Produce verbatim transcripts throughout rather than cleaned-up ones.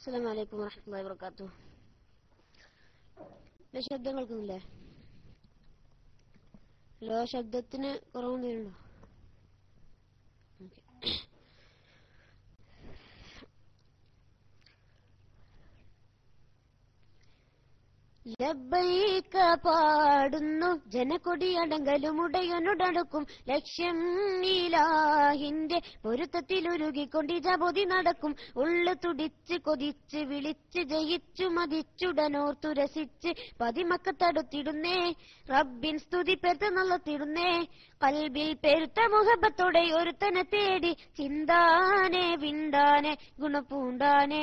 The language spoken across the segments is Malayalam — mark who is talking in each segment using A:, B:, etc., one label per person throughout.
A: അസ്സലാമു അലൈക്കും വറഹ്മത്തുള്ളാഹി വബറകാതുഹു. ശബ്ദം കേൾക്കുന്നില്ലേ? ഹലോ, ശബ്ദത്തിന് കുറവൊന്നുമില്ലല്ലോ? ലബ്ബൈക പാടുന്നു ജനകൊടിയടങ്കലും ഉടയനുടടുക്കും ലക്ഷ്യം ഇലാഹിന്റെ പൊരുത്തത്തിലുരുകിക്കൊണ്ടിജാബോധി നടക്കും. ഉള്ളു തുടിച്ച് കൊതിച്ച് വിളിച്ച് ജയിച്ചു മതിച്ചുടനോർത്തു രസിച്ച് പതിമക്കത്തടുത്തിടുന്നേ റബ്ബിൻ സ്തുതി പെരുത്ത് നല്ലത്തിടുന്നേ. കൽബിൽ പെരുത്ത മുഹബത്തോടെ ഒരുത്തനെ തേടി ചിന്താനെ വിണ്ടാനെ ഗുണപൂണ്ടാനേ.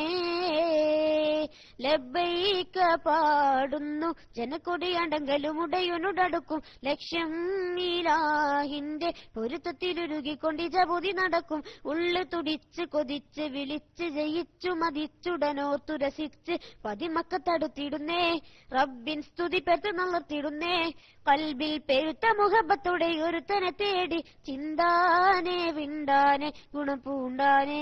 A: ലബ്ബൈക പാടുന്നു ജനക്കൊടിയണ്ടങ്കലും ഉടയനുടടുക്കും ലക്ഷ്യം ഇലാഹിന്റെ പൊരുത്തത്തിലുരുകിക്കൊണ്ടിജാബോധി നടക്കും. ഉള്ളു തുടിച്ച് കൊതിച്ച് വിളിച്ച് ജയിച്ചു മതിച്ചുടനോർത്തു രസിച്ച് പതിമക്കത്തടുത്തിടുന്നേ റബ്ബിൻ സ്തുതി പെരുത്ത് നല്ലത്തിടുന്നേ. കൽബിൽ പെരുത്ത മുഹബത്തോടെ ഒരുത്തനെ തേടി ചിന്താനെ വിണ്ടാനെ ഗുണപൂണ്ടാനേ.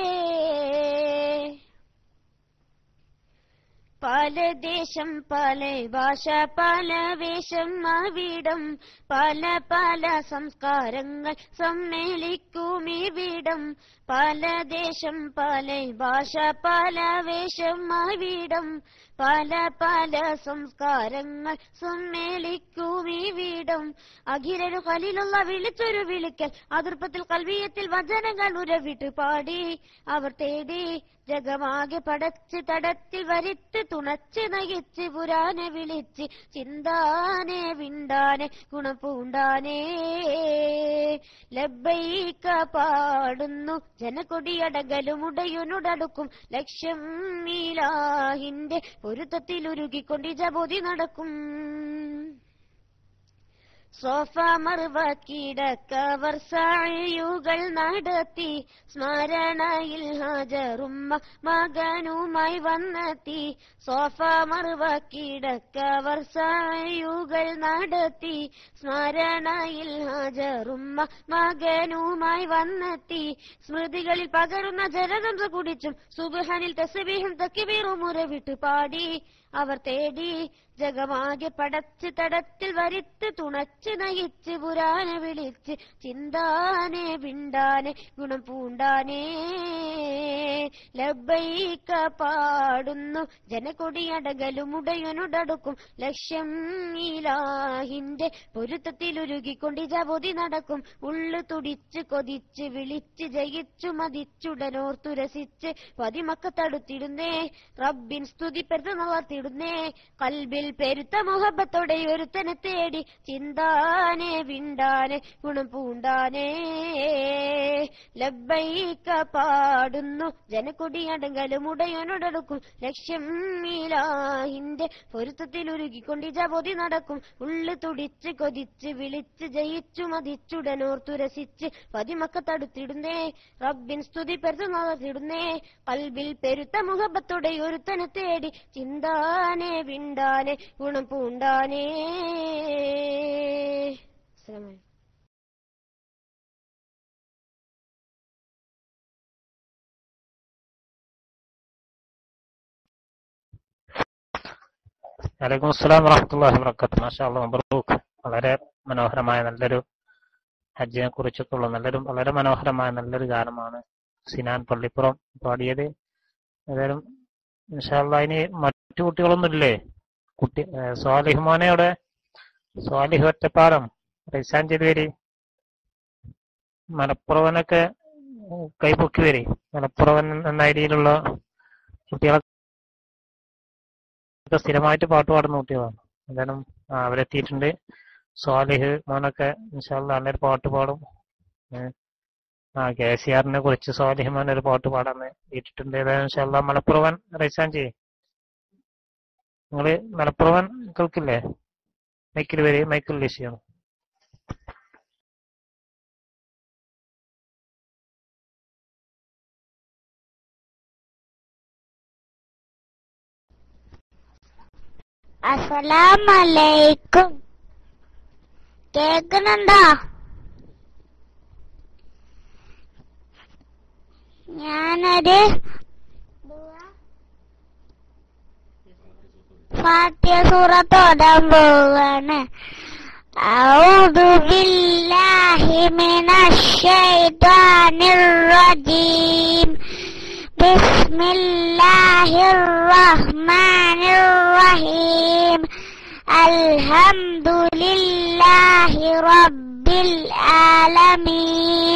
A: പല ദേശം പല ഭാഷ പല വേഷം അവിടം പല പല സംസ്കാരങ്ങൾ സമ്മേളിക്കും ഇവിടം. പല ദേശം പല ഭാഷ പല വേഷം അവിടം പല പല സംസ്കാരങ്ങൾ സമ്മേളിക്കും ഇവിടം. അഖിലൊരു ഖലീലുള്ള വിളിച്ചൊരു വിളിക്കൽ അതിർപ്പത്തിൽ കൽവിയത്തിൽ വചനങ്ങൾ ഉരവിട്ട് പാടി അവർ തേടി ജഗമാകെ പടച്ച് തടത്തിൽ വരിത്ത് തുണച്ച് നയിച്ച് പുരാനെ വിളിച്ച് ചിന്താനെ വിണ്ടാനെ ഗുണപൂണ്ടാനേ. ലബ്ബൈക പാടുന്നു ജനകൊടിയടകലും ഉടയനുടടുക്കും ലക്ഷ്യം ഇലാഹിന്റെ പൊരുത്തത്തിലുരുകിക്കൊണ്ടിജാബോധി നടക്കും. സോഫ മർവ കിടക്കവർ സായുകൾ നടത്തി സ്മരണയിൽ ഹാജറുമ്മ മകനുമായി വന്നെത്തി. സോഫ മർവ കിടക്കവർ സായുകൾ നടത്തി സ്മരണയിൽ ഹാജറുമ്മ മകനുമായി വന്നെത്തി. സ്മൃതികളിൽ പകരുന്ന ജലതം കുടിച്ചും സുബ്ഹാനിൽ തസ്ബീഹും തക്ബീറും ഉരവിട്ട് പാടി അവർ തേടി ജഗമാകെ പടച്ച് തടത്തിൽ വരിത്ത് തുണച്ച് നയിച്ച് പുരാനെ വിളിച്ച് ചിന്താനെ വിണ്ടാനെ ഗുണപൂണ്ടാനേ. ലബ്ബൈക പാടുന്നു ജനകൊടിയടകലും ഉടയനുടടുക്കും ലക്ഷ്യം ഇലാഹിന്റെ പൊരുത്തത്തിലുരുകിക്കൊണ്ടിജാബോധി നടക്കും. ഉള്ളു തുടിച്ച് കൊതിച്ച് വിളിച്ച് ജയിച്ചു മതിച്ചുടനോർത്തു രസിച്ച് പതിമക്കത്തടുത്തിടുന്നേ റബ്ബിൻ സ്തുതി പെരുത്ത് നല്ലത്തിടുന്നേ. കൽബിൽ പെരുത്ത മുഹബത്തോടെ ഒരുത്തനെ തേടി ചിന്താനെ വിണ്ടാനെ ഗുണപൂണ്ടാനേ. ലബ്ബൈക പാടുന്നു ജനകൊടിയടങ്കലും ഉടയനുടടുക്കും ലക്ഷ്യം ഇലാഹിന്റെ പൊരുത്തത്തിലുരുകിക്കൊണ്ടിജാബോധി നടക്കും. ഉള്ളു തുടിച്ച് കൊതിച്ച് വിളിച്ച് ജയിച്ചു മതിച്ചുടനോർത്തു രസിച്ച് പതിമക്കത്തടുത്തിടുന്നേ റബ്ബിൻ സ്തുതി പെരുത്ത് നല്ലത്തിടുന്നേ. കൽബിൽ പെരുത്ത മുഹബത്തോടെ ഒരുത്തനെ തേടി ചിന്താനെ വിണ്ടാനെ ഗുണപൂണ്ടാനേ.
B: വലൈക്കും അസ്സലാം വറഹ്മത്തുള്ളാഹി വബറകാതുഹു. മാഷാ അല്ലാഹ്, മബ്റൂക്ക്. വളരെ മനോഹരമായ നല്ലൊരു ഹജ്ജിനെ കുറിച്ചൊക്കെയുള്ള നല്ലൊരു വളരെ മനോഹരമായ നല്ലൊരു ഗാനമാണ് സിനാൻ പള്ളിപ്പുറം പാടിയത്. ഏതായാലും ഇൻഷാ അല്ലാഹ് ഇനി മറ്റു കുട്ടികളൊന്നുമില്ലേ? കുട്ടി സ്വാലിഹ് മോനെ അവിടെ, സ്വാലിഹ് ഒറ്റപ്പാലം, റൈസാൻ ചെരുവേരി, മലപ്പുറവനൊക്കെ കൈപൊക്കി വരി. മലപ്പുറവൻ എന്ന ഐഡിയിലുള്ള കുട്ടികളൊക്കെ സ്ഥിരമായിട്ട് പാട്ട് പാടുന്ന കുട്ടികളാണ്. എന്തായാലും അവരെത്തിയിട്ടുണ്ട്. സ്വാലിഹ് മോനൊക്കെ ഇൻഷാ അല്ലാഹ് നല്ലൊരു പാട്ട് പാടും. ആ കെ സി ആറിനെ കുറിച്ച് സ്വാലിഹ് മോൻ ഒരു പാട്ട് പാടാന്ന് ഇട്ടിട്ടുണ്ട്. ഏതായാലും ഇൻഷാ അല്ലാഹ് മലപ്പുറവൻ റൈസാൻ ചെയ്യ്. നിങ്ങള് മലപ്പുറവൻ കേൾക്കില്ലേ? മൈക്കിൽ വരെ മൈക്കിൽ വിഷയം.
C: അസ്സലാമലൈക്കും. കേക്കുന്നുണ്ടോ? ഞാനൊരു ഫാത്തിഹ സൂറത്തോടാൻ പോവാണ്. അഊദു ബില്ലാഹി മിനശ് ശൈത്വാനിർ റജീം. ബിസ്മില്ലാഹിർ റഹ്മാനിർ റഹീം. അൽഹംദുലില്ലാഹി റബ്ബിൽ ആലമീൻ.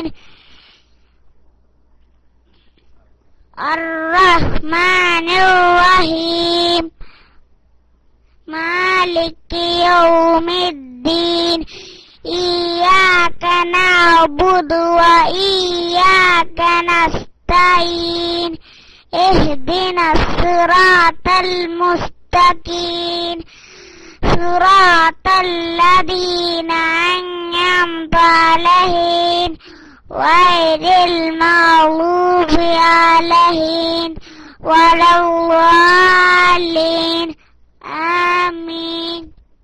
C: അർ-റഹ്മാനിർ റഹീം. മാലികി യൗമിദ്ദീൻ. ഇയ്യാക നഅ്ബുദു വ ഇയ്യാക നസ്തഈൻ. ഇഹ്ദിനസ് സിറാത്തൽ മുസ്തഖീം. സിറാത്തൽ ലദീന അൻഅംത അലൈഹിം ഗൈറിൽ മഗ്ദൂബി അലൈഹിം വലദ്ദാലിൻ. ആമീൻ.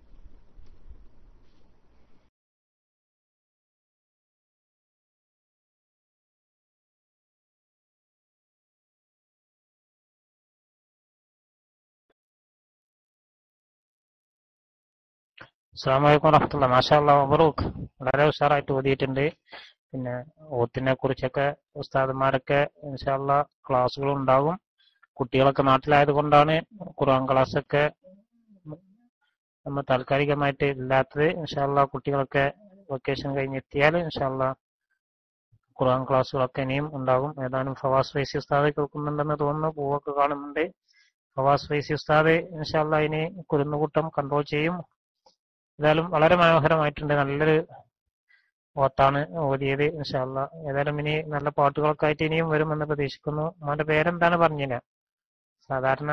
B: അസ്സലാമു അലൈക്കും വറഹ്മത്തുള്ളാഹി. മാഷാ അല്ലാഹ് മബ്റൂക്ക്. വളരെ ഉഷാറായിട്ട് ഓതിയിട്ടുണ്ട്. പിന്നെ ഓത്തിനെ കുറിച്ചൊക്കെ ഉസ്താദന്മാരൊക്കെ ഇൻഷാ അല്ലാഹ് ക്ലാസ്സുകൾ ഉണ്ടാകും. കുട്ടികളൊക്കെ നാട്ടിലായത് കൊണ്ടാണ് ഖുർആൻ ക്ലാസ്സൊക്കെ നമ്മൾ താൽക്കാലികമായിട്ട് ഇല്ലാത്തത്. ഇൻഷാ അല്ലാഹ് കുട്ടികളൊക്കെ വെക്കേഷൻ കഴിഞ്ഞ് എത്തിയാൽ ഇൻഷാ അല്ലാഹ് ഖുർആൻ ക്ലാസ്സുകളൊക്കെ ഇനിയും ഉണ്ടാകും. ഏതാനും ഫവാസ് ഫൈസി ഉസ്താദ് കേൾക്കുന്നുണ്ടെന്ന് തോന്നുന്നു, പൂവൊക്കെ കാണുന്നുണ്ട്. ഫവാസ് ഫൈസി ഉസ്താദ് ഇൻഷാ അല്ലാഹ് ഇനി കുരുന്നുകൂട്ടം കൺട്രോൾ ചെയ്യും. ഏതായാലും വളരെ മനോഹരമായിട്ടുണ്ട്. നല്ലൊരു ഓത്താണ് ഓതിയത് ഇൻഷാ അല്ലാഹ്. ഏതായാലും ഇനി നല്ല പാട്ടുകളൊക്കെ ആയിട്ട് ഇനിയും വരുമെന്ന് പ്രതീക്ഷിക്കുന്നു. മോന്റെ പേരെന്താണ് പറഞ്ഞില്ല? സാധാരണ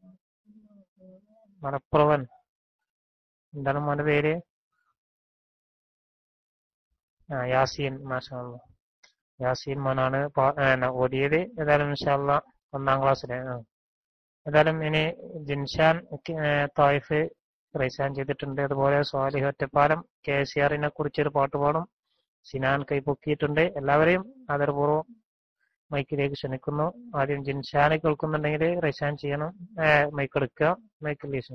B: മലപ്പുറവൻ എന്താണ് മോന്റെ പേര്? ആ യാസീൻ. മാഷാ അല്ലാഹ് യാസീൻ മോനാണ് ഓതിയത്. ഏതായാലും ഇൻഷാ അല്ലാഹ് ഒന്നാം ക്ലാസ്സിലെ. ഏതായാലും ഇനി ജിൻഷാൻ തായിഫ് റൈസാൻ ചെയ്തിട്ടുണ്ട്. അതുപോലെ സ്വാലിഹ് ഒറ്റപ്പാലം കെ സി ആറിനെ കുറിച്ചൊരു പാട്ട് പാടും. സിനാൻ കൈപ്പൊക്കിയിട്ടുണ്ട്. എല്ലാവരെയും ആദരപൂർവ്വം മൈക്കിലേക്ക് ക്ഷണിക്കുന്നു. ആദ്യം ജിൻഷാനെ കേൾക്കുന്നുണ്ടെങ്കിൽ റൈസാൻ ചെയ്യണം. മൈക്ക് എടുക്കുക. മൈക്ക് ലീസ്.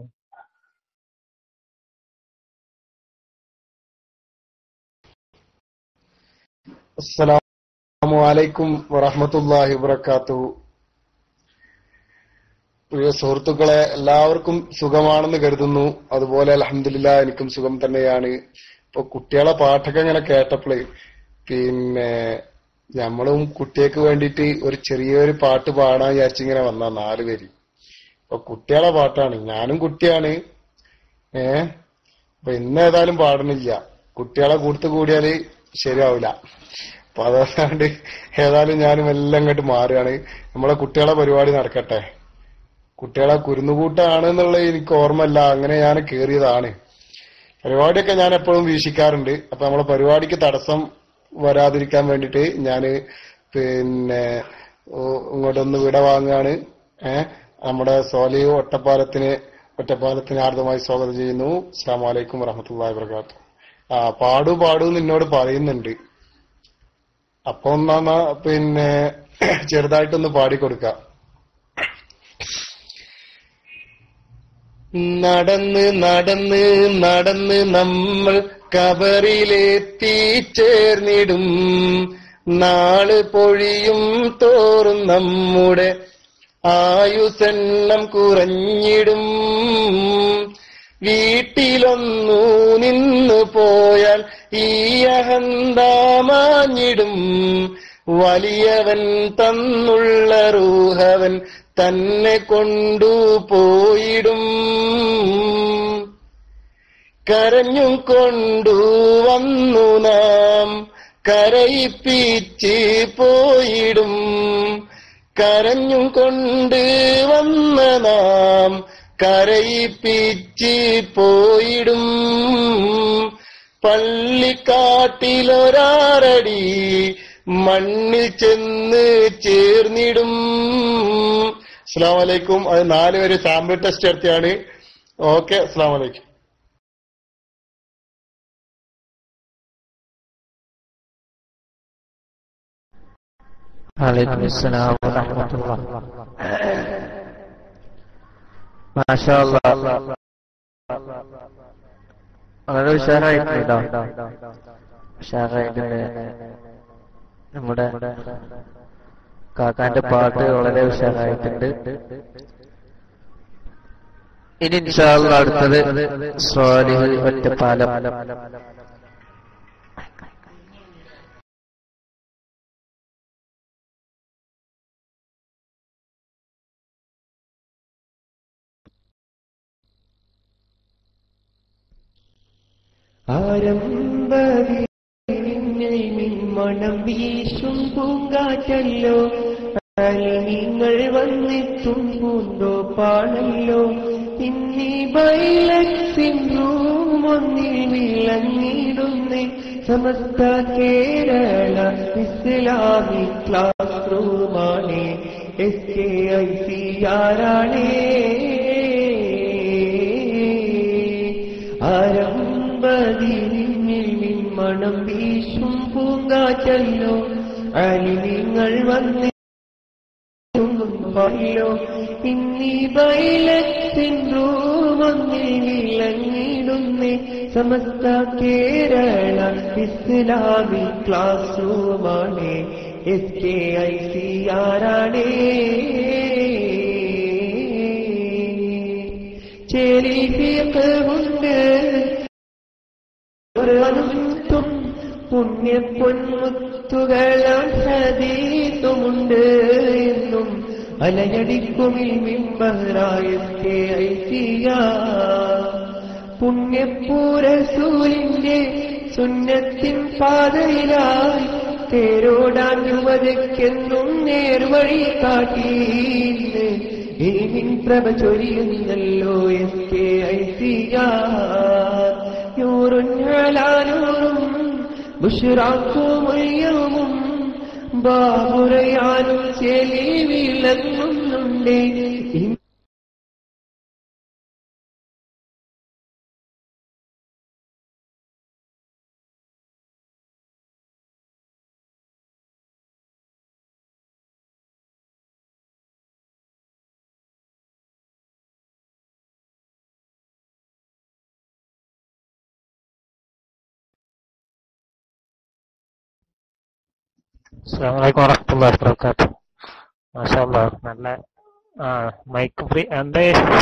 D: അസ്സലാമു അലൈക്കും വറഹ്മത്തുള്ളാഹി വബറകാതുഹു. പ്രിയ സുഹൃത്തുക്കളെ, എല്ലാവർക്കും സുഖമാണെന്ന് കരുതുന്നു. അതുപോലെ അൽഹംദുലില്ലാഹ് എനിക്കും സുഖം തന്നെയാണ്. ഇപ്പൊ കുട്ടികളെ പാട്ടൊക്കെ ഇങ്ങനെ കേട്ടപ്പോഴേ പിന്നെ നമ്മളും കുട്ടികൾക്ക് വേണ്ടിയിട്ട് ഒരു ചെറിയൊരു പാട്ട് പാടാൻ വിചാരിച്ചിങ്ങനെ വന്ന നാല് പേര്. ഇപ്പൊ കുട്ടികളെ പാട്ടാണ്. ഞാനും കുട്ടിയാണ്. ഏഹ് അപ്പൊ ഇന്ന് ഏതായാലും പാടണില്ല. കുട്ടികളെ കൂട്ടത്ത് കൂടിയാല് ശരിയാവില്ല. അപ്പൊ അതുകൊണ്ട് ഏതായാലും ഞാനും എല്ലാം ഇങ്ങോട്ട് മാറുകയാണ്. നമ്മളെ കുട്ടികളെ പരിപാടി നടക്കട്ടെ. കുട്ടികളെ കുരുന്നുകൂട്ടാണ് എന്നുള്ളത് എനിക്ക് ഓർമ്മയില്ല. അങ്ങനെ ഞാൻ കേറിയതാണ്. പരിപാടിയൊക്കെ ഞാൻ എപ്പോഴും വീക്ഷിക്കാറുണ്ട്. അപ്പൊ നമ്മളെ പരിപാടിക്ക് തടസ്സം വരാതിരിക്കാൻ വേണ്ടിയിട്ട് ഞാന് പിന്നെ ഇങ്ങോട്ടൊന്ന് വിട വാങ്ങുകയാണ്. ഏഹ് നമ്മുടെ സ്വാലിഹ് ഒറ്റപ്പാലത്തിന് ഒറ്റപ്പാലത്തിന് ആർദ്രമായി സ്വാഗതം ചെയ്യുന്നു. അസ്സലാമു അലൈക്കും വറഹ്മത്തുള്ളാഹി വബറകാതുഹു. ആ പാടു പാടു എന്നോട് പറയുന്നുണ്ട്. അപ്പൊ ഒന്നാമ പിന്നെ ചെറുതായിട്ടൊന്ന് പാടിക്കൊടുക്കാം. നടന്ന് നടന്ന് നടന്ന് നമ്മൾ കബറിലെത്തിച്ചേർന്നിടും. നാള് പൊഴിയും തോറും നമ്മുടെ ആയുസെണ്ണം കുറഞ്ഞിടും. വീട്ടിലൊന്നു നിന്നു പോയാൽ ഈ അഹന്താമാഞ്ഞിടും. വലിയവൻ തന്നുള്ള റൂഹവൻ തന്നെ കൊണ്ടുപോയിടും. കരഞ്ഞും കൊണ്ടുവന്നു നാം കരയിപ്പിച്ച് പോയിടും. കരഞ്ഞും കൊണ്ട് വന്ന നാം കരയിപ്പിച്ച് പോയിടും. പള്ളിക്കാട്ടിലൊരാറടി മണ്ണിൽ ചെന്ന് ചേർന്നിടും. അസ്സലാമു അലൈക്കും. അത് നാല് പേര് സാമ്പിൾ ടെസ്റ്റ് നടത്തിയാണ്. ഓക്കെ, അസ്സലാമു അലൈക്കും.
E: മാഷാ അല്ലാഹ് വളരെ ഉഷാറായിട്ടുണ്ട് ഉഷാറായിട്ടുണ്ട്. നമ്മുടെ കാക്കാന്റെ പാട്ട് വളരെ ഉഷാറായിട്ടുണ്ട്. ഇനി ഇൻഷാ അല്ലാഹ് അടുത്തത് സ്വാലിഹ് ഒറ്റപ്പാലം.
F: ആരംഭത്തിൽ മണം വീശും പൂങ്കാറ്റല്ലോ, നിങ്ങൾ വന്നെത്തും പൂന്തോ പാടല്ലോ. ഇന്നീ ബൈലക്സിൻ റൂം ഒന്നിൽ വിളങ്ങിടുന്നേ, സമസ്ത കേരള ഇസ്ലാമിക് ക്ലാസ് റൂമാണേ, എസ് കെ ഐ സി ആറാണേ. ആരംഭതിരിഞ്ഞിൽ മണം വീശും പൂങ്കാറ്റല്ലോ, അലിങ്ങൾ വന്ന് ഇന്നീ ബൈലത്തിൻ റൂമൊന്നിൽ വിളങ്ങിടുന്നേ, സമസ്ത കേരള ഇസ്ലാമിക് ക്ലാസ് റൂമാണേ, എസ് കെ ഐ സി ആറാണേ. ചേലി ഫിഖ്ഹുണ്ട്, ഖുർആനും പുണ്യ പൊന്മുത്തുകളാം ഹദീസുമുണ്ട് എന്നും അലയടിക്കുമിൽ മിമ്പഹറായ S K I C R. പുണ്യപ്പൂരസൂലിന്റെ സുന്നത്തിൻ പാതയിലായി തേരോടാൻ യുവതയ്ക്കെന്നും നേർവഴി കാട്ടിയിന്ന് ഇനിമിൻ പ്രഭ ചൊരിയുന്നല്ലോ S K I C R. നൂറുൻ അലാ നൂറും ബുശ്റാക്കുമയ്യവും ബാബുറയാനും ചെലി വിളങ്ങുന്നുണ്ടേ.
B: അസ്സലാമു അലൈക്കും വറഹ്മത്തുള്ളാഹി വബറകാതുഹു. മാഷാ അല്ലാഹ് നല്ല ആ മൈക്ക് ഫ്രീ. എന്തേ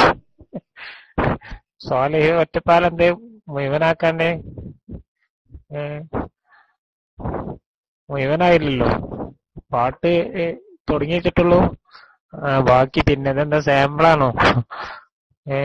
B: സ്വാലിഹ് ഒറ്റപ്പാലം എന്തേ മുഴുവനാക്കാണ്ടേ? ഏ മുഴുവനായില്ലല്ലോ, പാട്ട് തുടങ്ങിയിട്ടുള്ളൂ. ബാക്കി പിന്നെ ഇതെന്താ സാമ്പിളാണോ? ഏ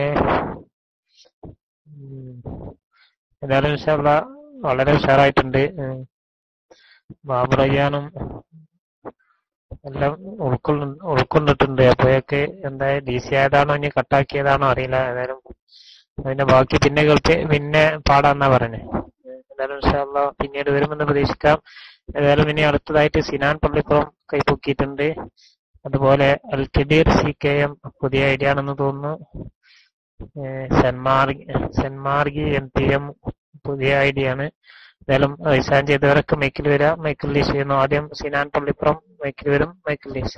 B: എന്തായാലും ഇൻഷാ അല്ലാഹ് വളരെ ഉഷാറായിട്ടുണ്ട്. ബാബുറയ്യാനും എല്ലാം ഉൾക്കൊള്ള ഉൾക്കൊണ്ടിട്ടുണ്ട്. അപ്പോഴൊക്കെ എന്താ ഡി സി ആയതാണോ ഇനി കട്ടാക്കിയതാണോ അറിയില്ല. ഏതായാലും അതിന്റെ ബാക്കി പിന്നെ കേൾപ്പി പിന്നെ പാടാന്നാ പറഞ്ഞേ. എന്തായാലും ഇൻഷാ അല്ലാഹ് പിന്നീട് വരുമെന്ന് പ്രതീക്ഷിക്കാം. ഏതായാലും ഇനി അടുത്തതായിട്ട് സിനാൻ പള്ളിപ്പുറം കൈപ്പൊക്കിയിട്ടുണ്ട്. അതുപോലെ Al Kabeer C K M പുതിയ ഐഡിയ ആണെന്ന് തോന്നുന്നു. സെൻമാർഗി സെൻമാർഗി എം പി എം പുതിയ ഐഡിയ ആണ്. എന്തായാലും റിസൈൻ ചെയ്തവരൊക്കെ മൈക്കിൽ വരാം. മൈക്കിൽ ലീസ് ചെയ്യുന്നു. ആദ്യം സിനാൻ പള്ളിപ്പുറം മൈക്കിൽ വരും. മൈക്കിൽ ലീസ്.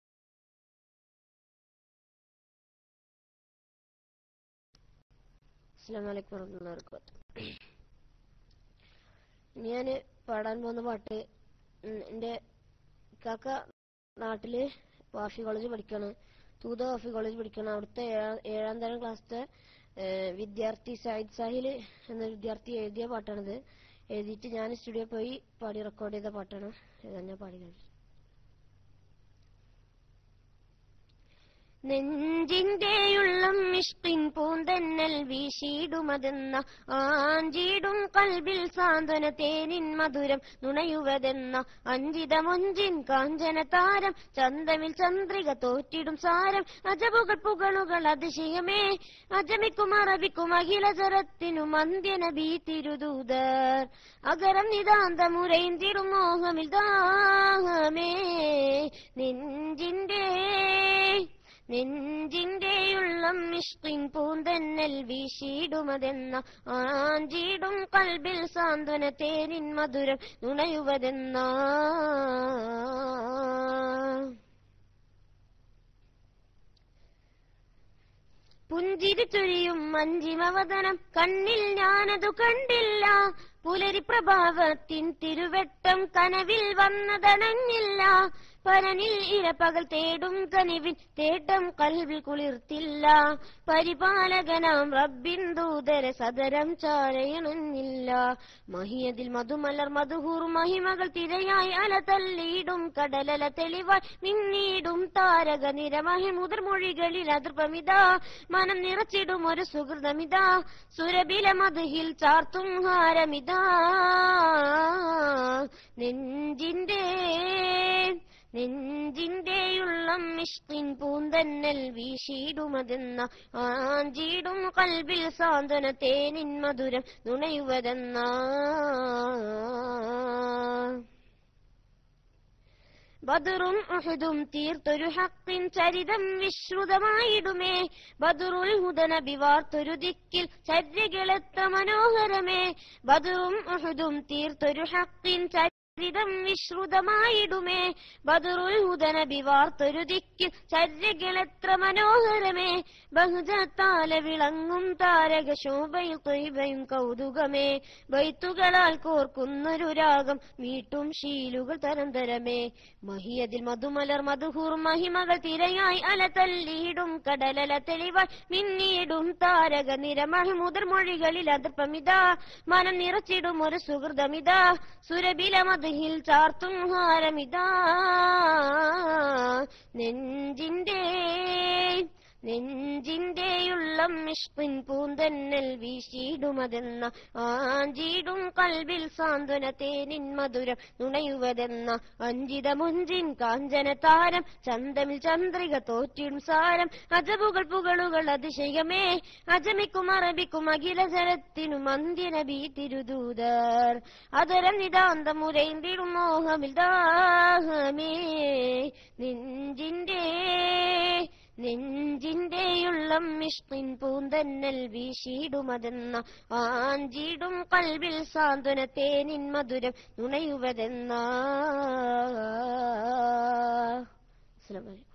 A: അസ്സലാമു അലൈക്കും വറഹ്മത്തുള്ളാഹി വബറകാതുഹു. ഞാന് പാടാൻ പോകുന്ന പാട്ട് എന്റെ കാക്ക നാട്ടില് വാഫി കോളേജ് പഠിക്കാണ്. തൂത വാഫി കോളേജ് പഠിക്കണം. അവിടുത്തെ ഏഴാം തരം ക്ലാസ്സിലെ വിദ്യാർത്ഥി സയ്യിദ് സാഹിൽ എന്ന വിദ്യാർത്ഥി എഴുതിയ പാട്ടാണിത്. എഴുതിയിട്ട് ഞാൻ സ്റ്റുഡിയോ പോയി പാടി റെക്കോർഡ് ചെയ്ത പാട്ടാണ്. ഞാൻ പാടി കഴിഞ്ഞു. നെഞ്ചിന്റെയുള്ളം ഇഷ്കിൻ പൂന്തന്നൽ വീശിടുമതെന്ന ആഞ്ചിടും കൽബിൽ സാന്ത്വന തേനിൻ മധുരം നുണയുവതെന്ന അഞ്ചിതമൊഞ്ചിൻ കാഞ്ചന താരം ചന്തമിൽ ചന്ദ്രിക തോറ്റിടും സാരം അജബുകൾ പുകളുകൾ അതിശയമേ അജമിക്കും അറബിക്കും അഖിലജറത്തിനും അന്ത്യനബി തിരുദൂതർ അകരം നിതാന്തമുരയിന്തിടും മോഹമിൽ ദാഹമേ നെഞ്ചിന്റെ നെഞ്ചിന്റെയുള്ളം ഇഷ്കിൻ പൂന്തന്നൽ വീശിടുമതെന്ന ആഞ്ചിടും കൽബിൽ സാന്ത്വന തേനിൻ മധുരം നുണയുവതെന്ന പുഞ്ചിരി ചൊരിയും മഞ്ചിമവദനം കണ്ണിൽ ഞാനതു കണ്ടില്ല. പുലരി പ്രഭാവത്തിൻ തിരുവെട്ടം കനവിൽ വന്നതണഞ്ഞില്ല. പരനിൽ ഇരപകൽ തേടും കനിവിൻ തേട്ടം കൽവിൽ കുളിർത്തില്ല. പരിപാലകനാം റബ്ബിൻ ദൂതര സദരം ചാരയണഞ്ഞില്ല. മഹിയതിൽ മധുമലർ മധുഹൂർ മഹിമകൾ തിരയായി അല തല്ലിയിടും കടലല തെളിവായി മിന്നീടും താരക നിരമഹി മുതിർമൊഴികളിൽ അതിർപ്പമിതാ. മനം നിറച്ചിടും ഒരു സുഹൃതമിതാ. സുരബില മധുഹിൽ ചാർത്തും ഹാരമിതാ. നെഞ്ചിന്റെ നെഞ്ചിന്റെയുള്ളം ഇഷ്കിൻ പൂന്തന്നൽ വീശിയിടുമതെന്ന ആഞ്ചിടും കൽബിൽ സാന്ത്വന തേനിൻ മധുരം നുണയുവതെന്ന. ബദറും ഉഹുദും തീർത്തൊരു ഹക്കിൻ ചരിതം വിശ്രുതമായിടുമേ. ബദറുൽ ഹുദനബി വാർത്തൊരു ദിക്കിൽ ചര്യകളെത്ത മനോഹരമേ. ബദറും ഉഹുദും തീർത്തൊരു ഹക്കിൻ ചരിതം വിശ്രുതമായിടുമേ. ബദറുൽ ഹുദനബി വാർത്തൊരു ദിക്കിൽ ചര്യകളെത്ര മനോഹരമേ. ബഹുജത്താല വിളങ്ങും താരക ശോഭയും തൊയ്ബയും കൗതുകമേ. ബൈത്തുകളാൽ കോർക്കുന്നൊരു രാഗം മീട്ടും ശീലുകൾ തരന്തരമേ. മഹിയതിൽ മധുമലർ മധുഹൂർ മഹിമകൾ തിരയായി അല തല്ലിയിടും കടലല തെളിവായി മിന്നിയിടും താരക നിരമഹി മുതിർമൊഴികളിൽ അതിർപ്പമിതാ. മനം നിറച്ചിടും ഒരു സുഹൃതമിതാ. സുരബില മധുഹിൽ ചാർത്തും ഹാരമിതാ. നെഞ്ചിന്റെ നെഞ്ചിന്റെയുള്ളം ഇഷ്കിൻ പൂന്തന്നൽ വീശിയിടുമതെന്ന ആഞ്ചിടും കൽബിൽ സാന്ത്വന തേനിൻ മധുരം നുണയുവതെന്ന. അഞ്ചിത മുഞ്ചിൻ കാഞ്ചന താരം ചന്തമിൽ ചന്ദ്രിക തോറ്റിടും സാരം. അജബുകൾ പുകളുകൾ അതിശയമേ. അജമിക്കും അറബിക്കും അഖില ജലത്തിനും അന്ത്യനബി തിരുദൂതർ. അതരം നിതാന്തം മുരൈന്തിടും മോഹമിൽ ദാഹമേ. നെഞ്ചിന്റെ നെഞ്ചിന്റെയുള്ളം ഇഷ്കിൻ പൂന്തന്നൽ വീശിയിടുമതെന്ന ആഞ്ചിടും കൽബിൽ സാന്ത്വന തേനിൻ മധുരം നുണയുവതെന്ന. അസ്സലാമു അലൈക്കും.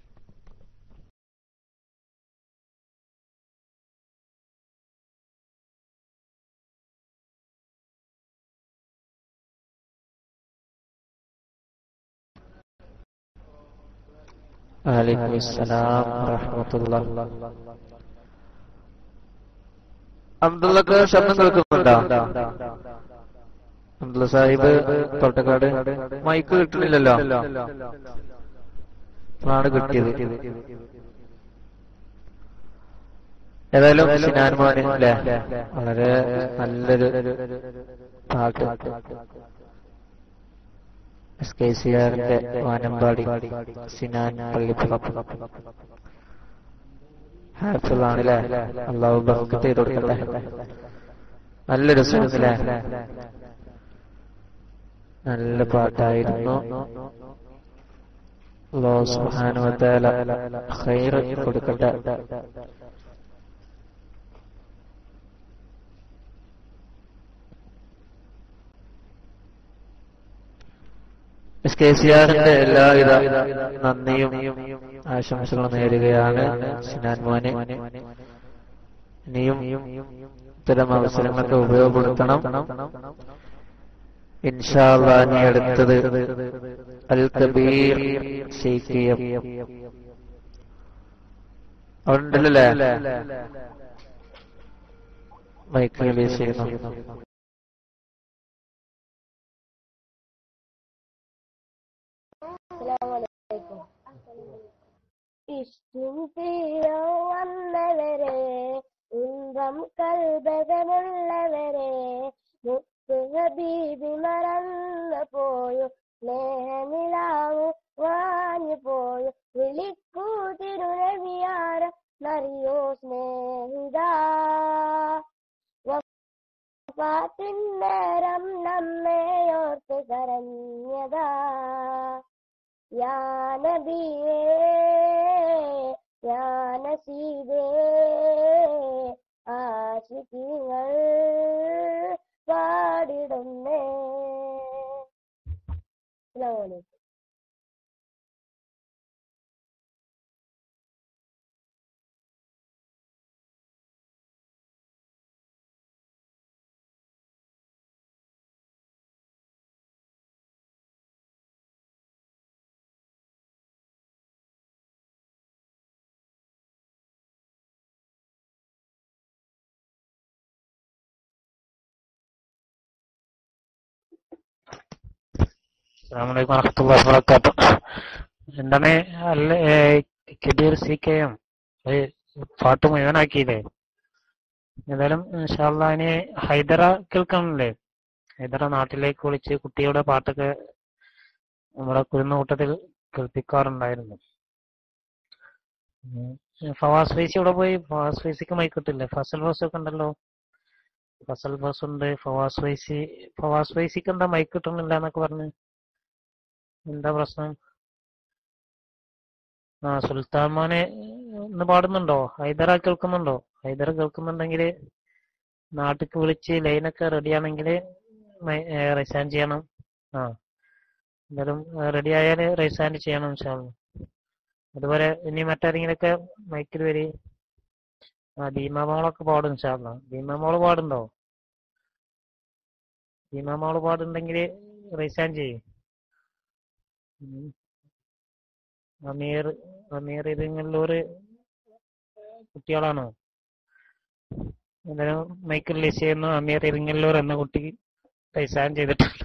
E: വഅലൈക്കും അസ്സലാം വറഹ്മത്തുള്ളാഹി. അബ്ദുള്ളക്ക് ശബ്ദം കേൾക്കുന്നുണ്ടോ? അബ്ദുള്ള സാഹിബ് തോട്ടക്കാട് മൈക്ക് കിട്ടുന്നില്ലല്ലോ. ആണ് കിട്ടിയത്. ഏതായാലും സിനാൻ മോന് അല്ലേ വളരെ നല്ലൊരു പാട്ട് എസ് കെ സി ആറിന്റെ വാനമ്പാടി സിനാൻ പള്ളിപ്പുറം ഹാഫിളാണല്ലേ. അള്ളാഹു ബർക്കത്ത് ചെയ്ത് കൊടുക്കട്ടെ. നല്ലൊരു സുഹൃത്തില്ലേ, നല്ല പാട്ടായിരുന്നു. അല്ലാഹു സുബ്ഹാനഹു വ തആല ഖൈർ കൊടുക്കട്ടെ. എസ് കെ സി ആറിന്റെ എല്ലാവിധ നന്ദിയും ആശംസകളും നേരുകയാണ് സിനാൻ മോനെ. ഇനിയും ഇത്തരം അവസരങ്ങളൊക്കെ ഉപയോഗപ്പെടുത്തണം. ഇൻഷാ അല്ലാഹ് ഇനി അടുത്തത് അൽ കബീർ ശൈഖിയം ഉണ്ടല്ലേ, മൈക്ക് റിലീസ് ചെയ്യുന്നു.
A: ഇഷ്ടും തീയോ വന്നവരെ, ഇമ്പം കൽബകമുള്ളവരെ, മുത്ത് ഹബീബി മറന്നു പോയോ, സ്നേഹനിലാവു വാഞ്ഞു പോയോ, വിളിക്കൂ തിരുനബിയാര നറിയോ സ്നേഹിതാ. വഫാത്തിന്നേരം നമ്മയോർത്ത് കരഞ്ഞതാ. യാ നബിയേ യാ നസീബേ, ആശിഖീങ്ങൾ പാടിടുന്നേ. അസ്സലാമു അലൈക്കും.
B: അസ്സലാമു അലൈക്കും വറഹ്മത്തുള്ളാഹി വബറകാതുഹു. എന്താണ് അല്ല കബീർ സി കെ എം പാട്ട് മുഴുവനാക്കിയില്ലേ? ഏതായാലും ഇൻഷാ അല്ലാഹ് ഇനി ഹൈദറ കേൾക്കണല്ലേ? ഹൈദറ നാട്ടിലേക്ക് വിളിച്ച് കുട്ടിയുടെ പാട്ടൊക്കെ നമ്മുടെ കുരുന്നുകൂട്ടത്തിൽ കേൾപ്പിക്കാറുണ്ടായിരുന്നു. ഫവാസ് ഫൈസി ഇവിടെ പോയി. ഫവാസ് ഫൈസിക്ക് മൈക്കിട്ടില്ലേ? ഫസൽ ഫാസ് ഒക്കെ ഉണ്ടല്ലോ. ഫസൽ ഫാസ് ഉണ്ട്. ഫവാസ് ഫൈസി ഫവാസ് ഫൈസിക്ക് എന്താ മൈക്ക് കിട്ടുന്നില്ല എന്നൊക്കെ പറഞ്ഞ് എന്താ പ്രശ്നം? ആ സുൽത്താൻ മോനെ ഒന്ന് പാടുന്നുണ്ടോ? ഹൈദറ കേൾക്കുന്നുണ്ടോ? ഹൈദറ കേൾക്കുന്നുണ്ടെങ്കിൽ നാട്ടിക്ക് വിളിച്ച് ലൈനൊക്കെ റെഡിയാണെങ്കിൽ റൈസാൻ ചെയ്യണം. ആ എന്തായാലും റെഡി ആയാൽ റൈസാൻ ചെയ്യണം ഇൻഷാ അല്ലാഹ്. അതുപോലെ ഇനി മറ്റാരെങ്കിലൊക്കെ മൈക്കിൽ വരി. ആ ദീമാ മോളൊക്കെ പാടും ഇൻഷാ അല്ലാഹ്. ദീമാ മോള് പാടുണ്ടോ? ദീമാ മോള് പാടുണ്ടെങ്കിൽ റൈസാൻ ചെയ്യും. അമീർ അമീർ ഇരിങ്ങല്ലൂര് കുട്ടികളാണോ? എന്തായാലും മൈക്കിൽ ലിസ്റ്റ് ചെയ്യുന്നു. അമീർ ഇരിങ്ങല്ലൂർ എന്ന കുട്ടി റൈസാൻ ചെയ്തിട്ടുണ്ട്.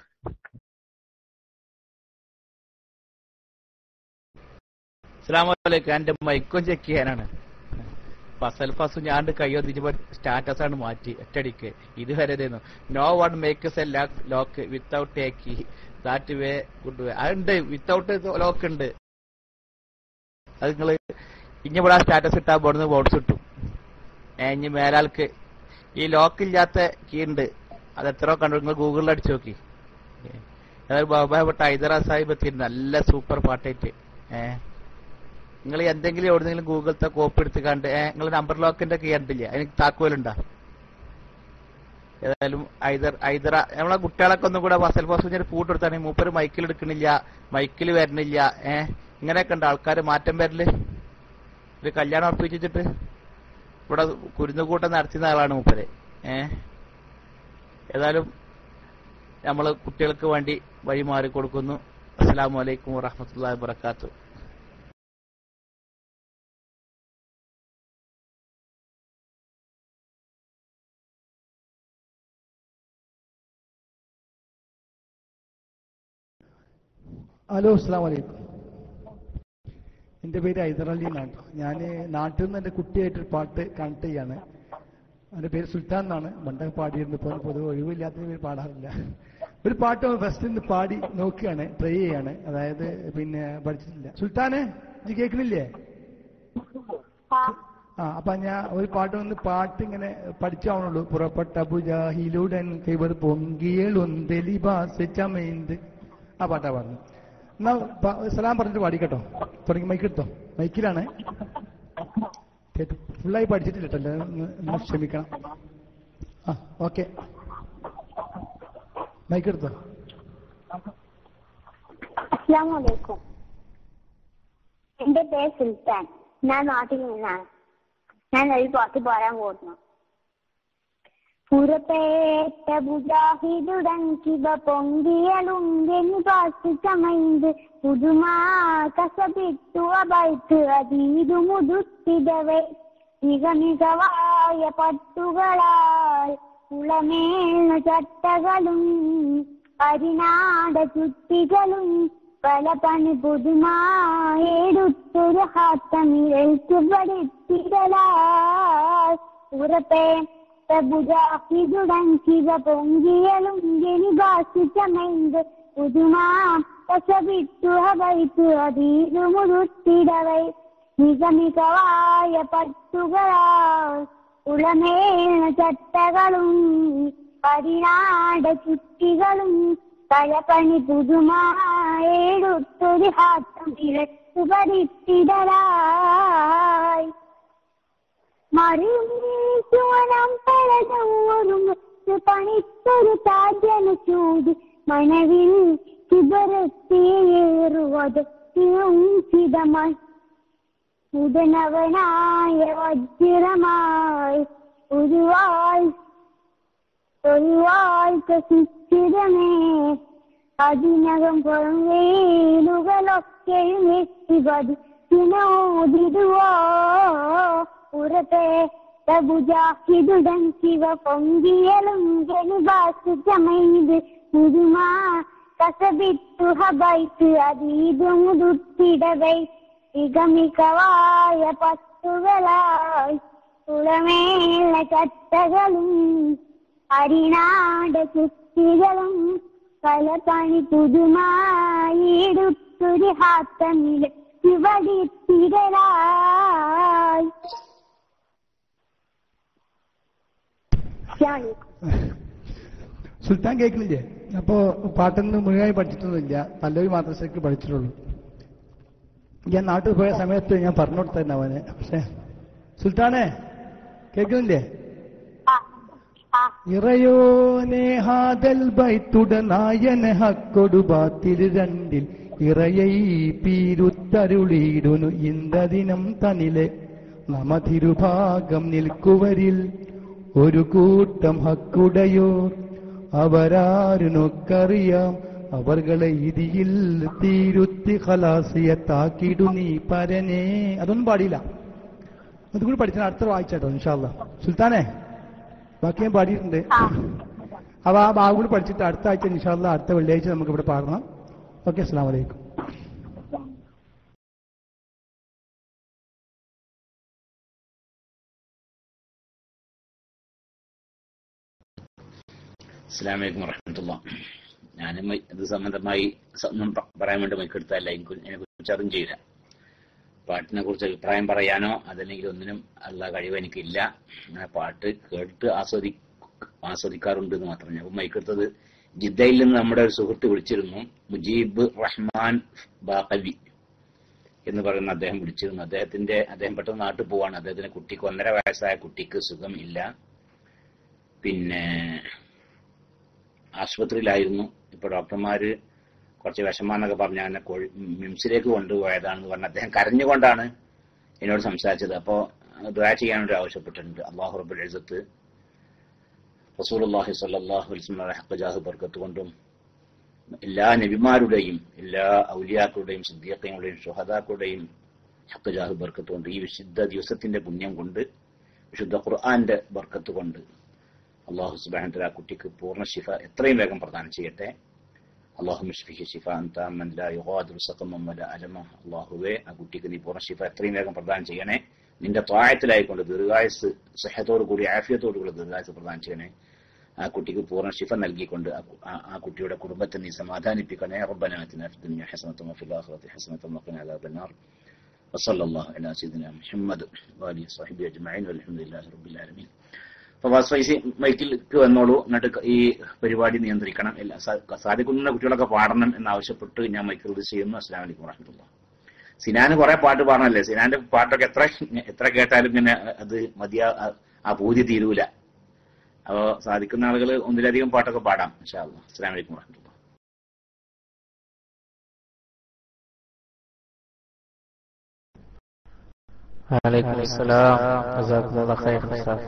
G: അസ്സലാമലൈക്കും. എന്റെ മൈക്കും ചെക്ക് ചെയ്യാനാണ്. ഫസൽ ഫസ് ഞാൻ കയ്യൊന്നിച്ചപ്പോ സ്റ്റാറ്റസ് ആണ് മാറ്റി ഒറ്റടിക്ക്. ഇതുവരെ no one makes a lock without a key that way good way. അതുണ്ട്, വിത്തൗട്ട് ലോക്ക് ഉണ്ട്. അത് നിങ്ങള് ഇഞ്ഞിവിടെ ആ സ്റ്റാറ്റസ് ഇട്ടാ ഇവിടുന്ന് ബോർഡ്സ് കിട്ടും. ഇനി മേലാൾക്ക് ഈ ലോക്ക് ഇല്ലാത്ത കീ ഉണ്ട്. അത് എത്രയോ കണ്ടു. നിങ്ങൾ ഗൂഗിളിൽ അടിച്ചു നോക്കി. അതായത് ബഹുമാനപ്പെട്ട ഹൈദറ സാഹിബ് എത്തിയിരുന്നു നല്ല സൂപ്പർ പാട്ടായിട്ട്. ഏഹ് നിങ്ങൾ എന്തെങ്കിലും എവിടെന്നെങ്കിലും ഗൂഗിളത്തെ കോപ്പി എടുത്ത് കണ്ട് ഏഹ് നിങ്ങൾ നമ്പർ ലോക്കിന്റെ കീ കണ്ടില്ല, അതിന് താക്കോലുണ്ടാ? ഏതായാലും ഐദർ ഐദറ നമ്മളെ കുട്ടികളൊക്കെ ഒന്നും കൂടെ ഫസൽ ഫാസ് പൂട്ട് കൊടുത്താണെങ്കിൽ മൂപ്പര് മൈക്കിൽ എടുക്കണില്ല, മൈക്കിൽ വരണില്ല. ഏഹ് ഇങ്ങനെയൊക്കെ ഉണ്ട് ആൾക്കാർ മാറ്റം വരല്. ഒരു കല്യാണം ഉറപ്പിച്ചിട്ട് ഇവിടെ കുരുന്നുകൂട്ടം നടത്തുന്ന ആളാണ് മൂപ്പര്. ഏഹ് ഏതായാലും നമ്മൾ കുട്ടികൾക്ക് വേണ്ടി വഴിമാറി കൊടുക്കുന്നു. അസ്സലാമു അലൈക്കും വറഹ്മത്തുള്ളാഹി വബറകാതുഹു.
H: ഹലോ, അസ്സലാമു അലൈക്കും. എൻ്റെ പേര് ഹൈദരലി എന്നാണ്. ഞാൻ നാട്ടിൽ നിന്ന് എൻ്റെ കുട്ടിയായിട്ടൊരു പാട്ട് കണക്ട് ചെയ്യാണ്. എൻ്റെ പേര് സുൽത്താൻ എന്നാണ്. പണ്ടൊക്കെ പാടിയിരുന്നു. ഇപ്പോൾ പൊതുവെ ഒഴിവില്ലാത്ത പേര് പാടാറില്ല. ഒരു പാട്ട് ഫസ്റ്റ് നിന്ന് പാടി നോക്കുകയാണ്, ട്രൈ ചെയ്യാണ്. അതായത് പിന്നെ പഠിച്ചിട്ടില്ല. സുൽത്താനെ ഇത് കേൾക്കണില്ലേ? ആ അപ്പൊ ഞാൻ ഒരു പാട്ട് വന്ന് പാട്ട് ഇങ്ങനെ പഠിച്ചാവണുള്ളൂ. പുറപ്പെട്ട ബുജാഹിലുടൻ കൈവർ പൊങ്കിയലുന്തെലിബാസ് ചമൈന്ത്. ആ പാട്ടാ പാടുന്നു. എന്നാ സലാം പറഞ്ഞിട്ട് പാടിക്കട്ടോ. തുടങ്ങി മൈക്ക് എടുത്തോ. മൈക്കിലാണ്. ഫുള്ളായി പഠിച്ചിട്ടില്ല കേട്ടോ, ക്ഷമിക്കണം. ആ ഓക്കെ, മൈക്ക് എടുത്തോ.
C: അസ്സലാമു അലൈക്കും. എന്റെ പേര് സുൽത്താൻ. ഞാൻ നാട്ടിൽ നിന്നാണ്. ഞാൻ ഒരു പാട്ട് പാടാൻ പോകുന്നു. പുറത്തേറ്റ മുജാഹിദുടൻ കിബ പൊങ്കിയലുങ്കെനി പാസ് ചമൈന്ത് പുതുമാ കസബിട്ടു അബൈത്ത് അതീതു മുതുത്തിടവേ മിക മികവായ പട്ടുകളാൽ ഉളമേൽന്ന ചട്ടകളും പരിനാട ചുറ്റികളും പല പണി പുതുമായെടുത്തൊരു ഹാത്തമിഴയ്ക്ക് പഠിപ്പിടലാൽ പുറത്തെ മുജാഹിദുടൻ ശിവ പൊങ്കിയലും ജനിബാസി ചമൈന്ത് പുതുമാ കസബിട്ടു ഹബൈത്തു അതീതു മുതുത്തിടവൈ മിക മികവായ പട്ടുകളാൽ ഉളമേൽന്ന ചട്ടകളും പരിനാട ചുറ്റികളും പലപണി പുതുമായെടുത്തൊരു ഹാത്തം ഇഴച്ചു പഠിപ്പിടലായി മറിയുണം പലതോറും പണിത്തൊരു താജന് ചൂടി മനവിൽ ചിതമായി ഉദനവനായ വജ്രമായി ഒരുവാൾ ഒരുവാൾ കസിച്ചിതമേ അതിനകം പുറം വേലുകളൊക്കെയും എത്തിപതിനോദിടുവോ പുറത്തെ മുജാഹിദുടൻ ശിവ പൊങ്കിയലും ജനിബാസ് ചമൈത് പുതുമാ കസബിത്തു ഹബൈത്ത് അതീതുമുടുത്തിടവൈ മികമികവായ പത്തുകളായി തുളമേല ചട്ടകളും അരിനാട കുത്തികളും പല പണി പുതുമായിടുത്തൊരു ഹാത്തമില് ഇവടിത്തിരലായി.
H: സുൽത്താൻ കേൾക്കുന്നില്ലേ? അപ്പോ പാട്ടൊന്നും മുഴുവനായി പഠിച്ചിട്ടൊന്നുമില്ല, പല്ലവി മാത്രം ശരിക്കും പഠിച്ചിട്ടുള്ളൂ. ഞാൻ നാട്ടിൽ പോയ സമയത്ത് ഞാൻ പറഞ്ഞു കൊടുത്തന്നെ അവന്. പക്ഷെ സുൽത്താനെ കേൾക്കുന്നില്ലേ? ഇറയോനെ ഹാദൽ ബൈത്തുടനായന ഹക്കൊടു ബാത്തിൽ രണ്ടിൽ ഇറയൈ പീരുത്തരുളീടുന്നു ഇന്ദ്രദിനം തനിലെ നമതിരുഭാഗം നിൽക്കുവരിൽ ഒരു കൂട്ടം ഹക്കുടയോർ അവരാരുനൊക്കറിയാം അവർകളെ ഇതിയിൽ തീരുത്തി ഖലാസിയത്താക്കിടു നീ പരനേ. അതൊന്നും പാടിയില്ല, അതുകൂടി പഠിച്ചാൽ അടുത്ത വായിച്ചാട്ടോ ഇൻഷാ അല്ലാ. സുൽത്താനെ ബാക്കി ഞാൻ പാടിയിട്ടുണ്ട്. അപ്പൊ ആ ഭാഗം കൂടി പഠിച്ചിട്ട് അടുത്ത ആഴ്ച ഇൻഷാ അല്ലാ അടുത്ത വെള്ളിയാഴ്ച നമുക്ക് ഇവിടെ പാടണം. ഓക്കെ, അസ്സലാമു അലൈക്കും.
I: അസ്സലാമു അലൈക്കും വറഹ്മത്തുള്ളാഹി. ഞാനും ഇത് സംബന്ധമായി ഒന്നും പറയാൻ വേണ്ടി മൈക്കെടുത്തല്ല, എനിക്ക് അതിനെക്കുറിച്ച് അതും ചെയ്യില്ല. പാട്ടിനെ കുറിച്ച് അഭിപ്രായം പറയാനോ അതല്ലെങ്കിൽ ഒന്നിനും ഉള്ള കഴിവ് എനിക്കില്ല. അങ്ങനെ പാട്ട് കേട്ട് ആസ്വദി ആസ്വദിക്കാറുണ്ട് എന്ന് മാത്രം. ഞാൻ മൈക്കെടുത്തത് ജിദ്ദയിൽ നിന്ന് നമ്മുടെ ഒരു സുഹൃത്ത് വിളിച്ചിരുന്നു, മുജീബ് റഹ്മാൻ ബാഖവി എന്ന് പറയുന്ന അദ്ദേഹം വിളിച്ചിരുന്നു. അദ്ദേഹത്തിന്റെ അദ്ദേഹം പെട്ടെന്ന് നാട്ടിൽ പോവാണ്. അദ്ദേഹത്തിന്റെ കുട്ടിക്ക് ഒന്നര വയസ്സായ കുട്ടിക്ക് സുഖം ഇല്ല, പിന്നെ ആശുപത്രിയിലായിരുന്നു. ഇപ്പൊ ഡോക്ടർമാര് കുറച്ച് വിഷമാന്നൊക്കെ പറഞ്ഞ് അങ്ങനെ മിംസിലേക്ക് കൊണ്ടുപോയതാണെന്ന് പറഞ്ഞ് അദ്ദേഹം കരഞ്ഞുകൊണ്ടാണ് എന്നോട് സംസാരിച്ചത്. അപ്പോ ദുആ ചെയ്യാനൊരു ആവശ്യപ്പെട്ടിട്ടുണ്ട്. അല്ലാഹു റബ്ബുൽ ഇസ്സത്ത് റസൂലുള്ളാഹി സ്വല്ലല്ലാഹു അലൈഹി വസല്ലം ഹഖ് ജാഹ് ബർക്കത്ത് കൊണ്ടും എല്ലാ നബിമാരുടെയും എല്ലാ ഔലിയാക്കളുടെയും സിദ്ദീഖീങ്ങളുടെയും ശുഹദാക്കളുടെയും ഹഖ് ജാഹ് ബർക്കത്ത് കൊണ്ട്, ഈ വിശുദ്ധ ദിവസത്തിന്റെ പുണ്യം കൊണ്ട്, വിശുദ്ധ ഖുർആന്റെ ബർക്കത്ത് കൊണ്ട് അല്ലാഹു സുബ്ഹാനഹു വ തആല കുട്ടിക്ക് പൂർണ്ണ ശിഫ എത്രയും വേഗം പ്രദാനം ചെയ്യട്ടെ. അല്ലാഹുമ്മ ശ്ഫിഹി ശിഫാഅൻ താമ്മൻ ലാ യുഗാദിറു സഖമൻ വലാ അലമ. അല്ലാഹുവേ, ആ കുട്ടിക്ക് നീ പൂർണ്ണ ശിഫ എത്രയും വേഗം പ്രദാനം ചെയ്യണേ. നിന്റെ ത്വാഅത്തിലായിക്കൊണ്ട് ദീർഘായുസ്, സഹത്തോടു കൂടി ആഫിയത്തോടു കൂടി ദീർഘായുസ് പ്രദാനം ചെയ്യണേ. ആ കുട്ടിക്ക് പൂർണ്ണ ശിഫ നൽകിക്കൊണ്ട് ആ കുട്ടിയുടെ കുടുംബത്തെ നീ സമാധാനിപ്പിക്കണേ. റബ്ബനാ ആതിനാ ഫിദ്ദുനിയ ഹസനതൻ വഫിൽ ആഖിറതി ഹസനതൻ വഖിനാ അദാബന്നാർ. വസല്ലല്ലാഹു അലാ സയ്യിദിനാ മുഹമ്മദ് വഅലിഹി വസഹ്ബിഹി അജ്മഈൻ വൽഹംദുലില്ലാഹി റബ്ബിൽ ആലമീൻ. ഫവാസ് ഫൈസി മൈക്കിലേക്ക് വന്നോളൂ, എന്നിട്ട് ഈ പരിപാടി നിയന്ത്രിക്കണം. സാധിക്കുന്ന കുട്ടികളൊക്കെ പാടണം എന്നാവശ്യപ്പെട്ട് ഞാൻ മൈക്ക് റിലീസ് ചെയ്യുന്നു. അസ്സലാമു അലൈക്കും വറഹ്മത്തുള്ളാഹി. സിനാന് കുറെ പാട്ട് പാടണല്ലേ? സിനാന്റെ പാട്ടൊക്കെ എത്ര എത്ര കേട്ടാലും ഇങ്ങനെ അത് മതിയാ, ആ പൂതി തീരൂല. അപ്പോ സാധിക്കുന്ന ആളുകൾ ഒന്നിലധികം പാട്ടൊക്കെ പാടാം ഇൻഷാ അല്ലാഹ്. അസ്സലാമു അലൈക്കും വറഹ്മത്തുള്ളാഹി.
E: വഅലൈക്കും അസ്സലാം. ജസാക്കല്ലാഹു ഖൈറൻ ഉസ്താദ്.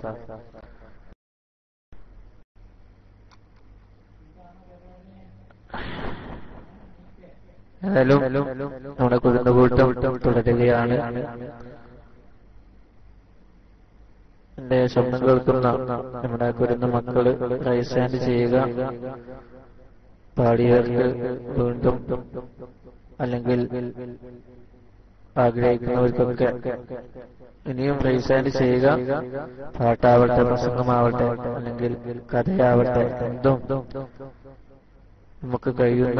E: ഏതായാലും നമ്മുടെ കുരുന്നുകൂട്ടം തുടരുകയാണ്. എന്റെ ശബ്ദം കേൾക്കുന്ന നമ്മുടെ കുരുന്നു മക്കള് റൈസ് ഹാൻഡ് ചെയ്യുക. പാടിയവർക്ക് വീണ്ടും അല്ലെങ്കിൽ ആഗ്രഹിക്കുന്നവർക്കൊക്കെ ഇനിയും റൈസ് ഹാൻഡ് ചെയ്യുക. പാട്ടാവട്ടെ, പ്രസംഗമാവട്ടെ, അല്ലെങ്കിൽ കഥയാവട്ടെ, എന്തും നമുക്ക് കഴിയുന്ന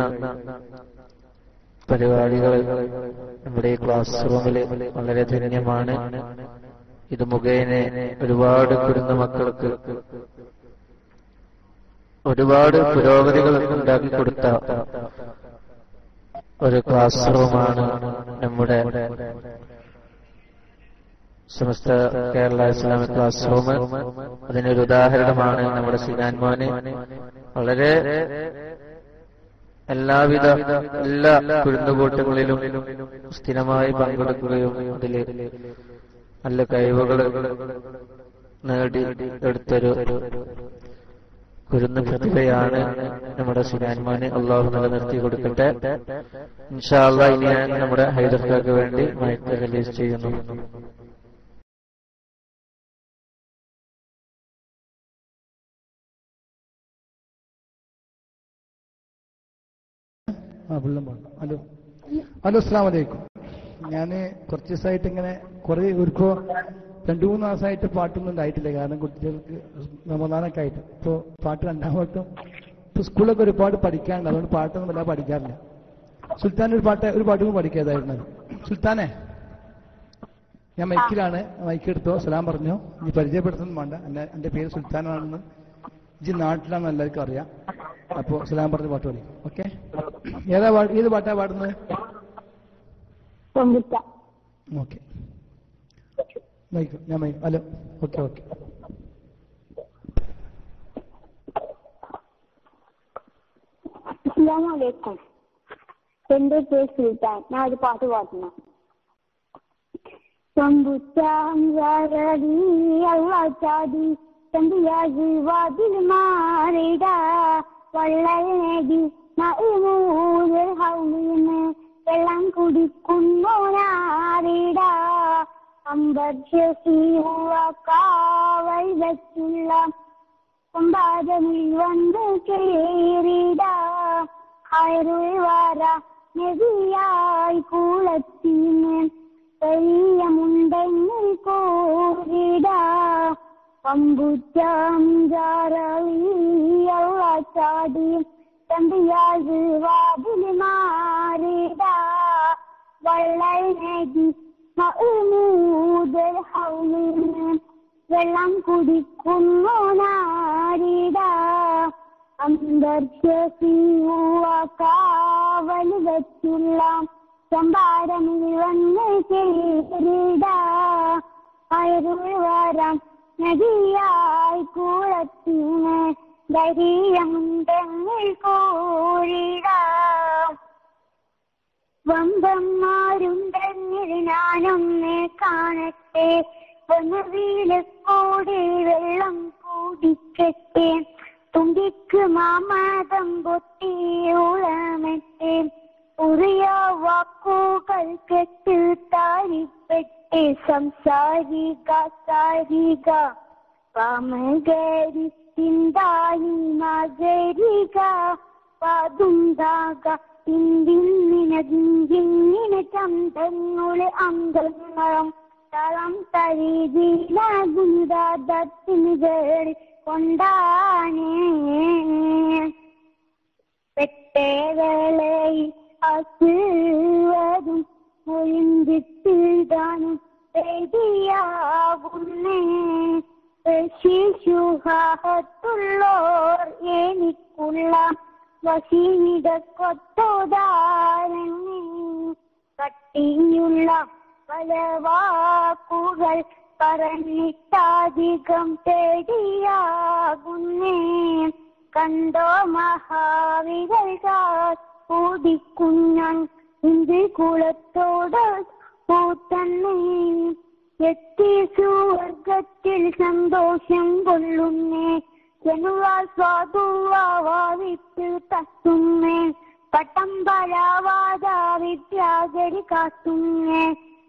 E: പരിപാടികൾ നമ്മുടെ ഈ ക്ലാസ് റൂമിൽ വളരെ ധന്യമാണ്. ഇത് മുഖേന ഒരുപാട് കുരുന്നു മക്കൾക്ക് ഒരുപാട് പുരോഗതികൾ ഉണ്ടാക്കി കൊടുത്ത ഒരു ക്ലാസ് റൂമാണ് നമ്മുടെ Samastha Kerala Islamic class room. അതിനൊരു ഉദാഹരണമാണ് നമ്മുടെ സിനാൻ മോന്. വളരെ എല്ലാവിധ എല്ലാ കുരുന്നുകൂട്ടങ്ങളിലും സ്ഥിരമായി പങ്കെടുക്കുകയും അതിൽ നല്ല കഴിവുകൾ നേടി എടുത്തൊരു കുരുന്നു പ്രതിഭയാണ് നമ്മുടെ സുനാൻമാന്. അള്ളാഹു നിലനിർത്തി കൊടുക്കട്ടെ ഇൻഷാ അല്ലാഹ്. ഇനി ഞാൻ നമ്മുടെ ഹൈദർക്കാർക്ക് വേണ്ടി മൈക്ക് റിലീസ് ചെയ്യുന്നു.
H: ആ പുള്ളം പാടും. ഹലോ ഹലോ അസ്സലാമു അലൈക്കും. ഞാൻ കുറച്ച് ദിവസമായിട്ട് ഇങ്ങനെ കുറെ ഒരുക്കോ രണ്ടു മൂന്ന് മാസമായിട്ട് പാട്ടൊന്നും ഉണ്ടായിട്ടില്ല. കാരണം കുട്ടികൾക്ക് റമദാനൊക്കെ ആയിട്ട് ഇപ്പോൾ പാട്ട് രണ്ടാം വട്ടം ഇപ്പോൾ സ്കൂളിലൊക്കെ ഒരുപാട് പഠിക്കാനുണ്ട്. അതുകൊണ്ട് പാട്ടൊന്നും വല്ലാതെ പഠിക്കാറില്ല. സുൽത്താൻ ഒരു പാട്ട് ഒരു പാട്ടും പഠിക്കാതായിരുന്നത്. സുൽത്താനെ, ഞാൻ മൈക്കിലാണ്, മൈക്ക് എടുത്തോ, സലാം പറഞ്ഞോ. ഇനി പരിചയപ്പെടുത്തൊന്നും വേണ്ട. എന്നെ എൻ്റെ പേര് സുൽത്താനാണെന്ന് ഇജ് നാട്ടിലാണെന്ന് എല്ലാവർക്കും അറിയാം. അപ്പോൾ സലാം പറഞ്ഞ് പാട്ട് പാടി. ഓക്കെ, ഏതാ പാട്ട്? ഏത് പാട്ടാ പാടുന്നത്? ഓക്കെ, മൈക്ക് ഞാൻ മൈക്ക് ഹലോ ഓക്കെ ഓക്കെ.
C: അസ്സലാമലൈക്കും. എന്റെ പേര് സുൽത്താൻ. ഞാൻ ഒരു പാട്ട് പാടുന്നു. ചാടി ചന്തിയാജി വാതിൽ മാറിട വള്ളനേടി ഹൗലിന്ന് വെള്ളം കുടിക്കുന്നോനാറിട അമ്പർശിവൽ വെച്ചുള്ള കൊമ്പാതമിൽ വന്ന് കേറിട ഹൈറുൾ വാര നദിയായി കൂളത്തിന് പെയ്യമുണ്ടെങ്കിൽ കോരിട പമ്പുച്ചാടി തമ്പിയാഴ് വാതിൽ മാറിട വള്ളൽ നദി മൂതൽ ഹൗലിന് വെള്ളം കുടിക്കുന്നോനാരിട അന്തർശിവൽ വെച്ചുള്ള ചമ്പാരമിൽ വന്ന് ചേരിട അയറുൾ വരാം നദിയായി കൂളത്തിന് ധൈര്യമുണ്ടെങ്കിൽ കോരിട വമ്പന്മാരുണ്ടെങ്കിൽ ഞാനൊന്നെ കാണട്ടെ വനവില് കൂടി വെള്ളം കുടിക്കട്ടെ തുമ്പിക്ക് മാമതം പൊട്ടി ഉളമട്ടെ ഉറിയ വാക്കുകൾ കെട്ട് താരിപ്പെട്ട് സംസാരിക സാരിക പാമകരി ചിന്തായി മകരിക പാതുണ്ടാക ഇന്ദിന്നിനെ ചന്തങ്ങളെ അംഗങ്ങളും തളം തരീതിന് കേറി കൊണ്ടാനേ പെട്ടേകളെ അസുവതും ഒഴിഞ്ഞിട്ടിടാനും പേടിയാകുന്നേ ശിശുഹാത്തുള്ളോർ എനിക്കുള്ള വസീത കൊത്തോദാരങ്ങി കട്ടിയുള്ള പല വാക്കുകൾ പറഞ്ഞിട്ടധികം പേടിയാകുന്നേ കണ്ടോ മഹാവികൾ കൂടിക്കുഞ്ഞൻ ഇന്ത് കുളത്തോട് പൂത്തന്നെ എത്തി സുവർഗത്തിൽ സന്തോഷം കൊള്ളുന്നേ ജനുവാൽ സ്വാദുവാവിട്ട് തട്ടുന്നേ പട്ടം പരാവാദ വിദ്യാഗരി കാത്തുന്നേ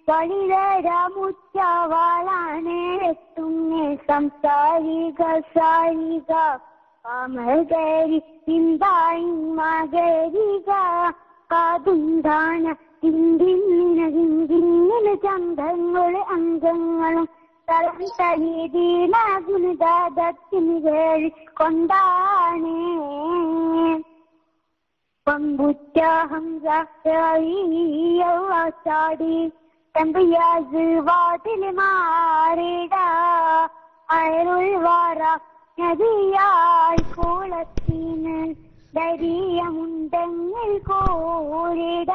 C: വലിരമുച്ചവാളാണ് എത്തുന്നേ സംസാരിക സാരിക പാമകരി ചിന്തായി മകരിക കാതുണ്ടാന തിന്തിന്നിനെ ചന്തങ്ങളെ അംഗങ്ങളും തളം തരീതിന് കേറി കൊണ്ടാനേ പമ്പുറ്റാടി തമ്പിയാസ് വാതിൽ മാറിട അയറുൾ വാറ നദിയായി കൂളത്തിന് ധൈര്യമുണ്ടെങ്കിൽ കോരിട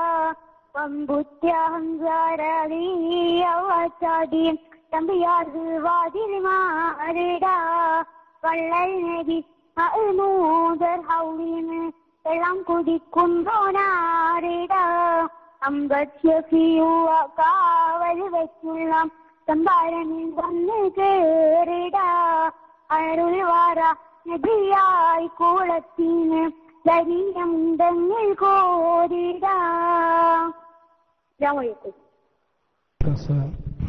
C: പമ്പുറ്റാടി തമ്പിയാസ് വാതിൽ മാറിട വള്ളൽ നദി മൂതർ ഹൗലിന് വെള്ളം കുടിക്കുന്നോനാറിട അമ്പത്യൂവ കാവൽ വെച്ചുള്ള സംഭാരണിൽ വന്ന് കേറിട അയറുൾ വാറ നദിയായി കൂളത്തിന് ധൈര്യമുണ്ടെങ്കിൽ കോരിട.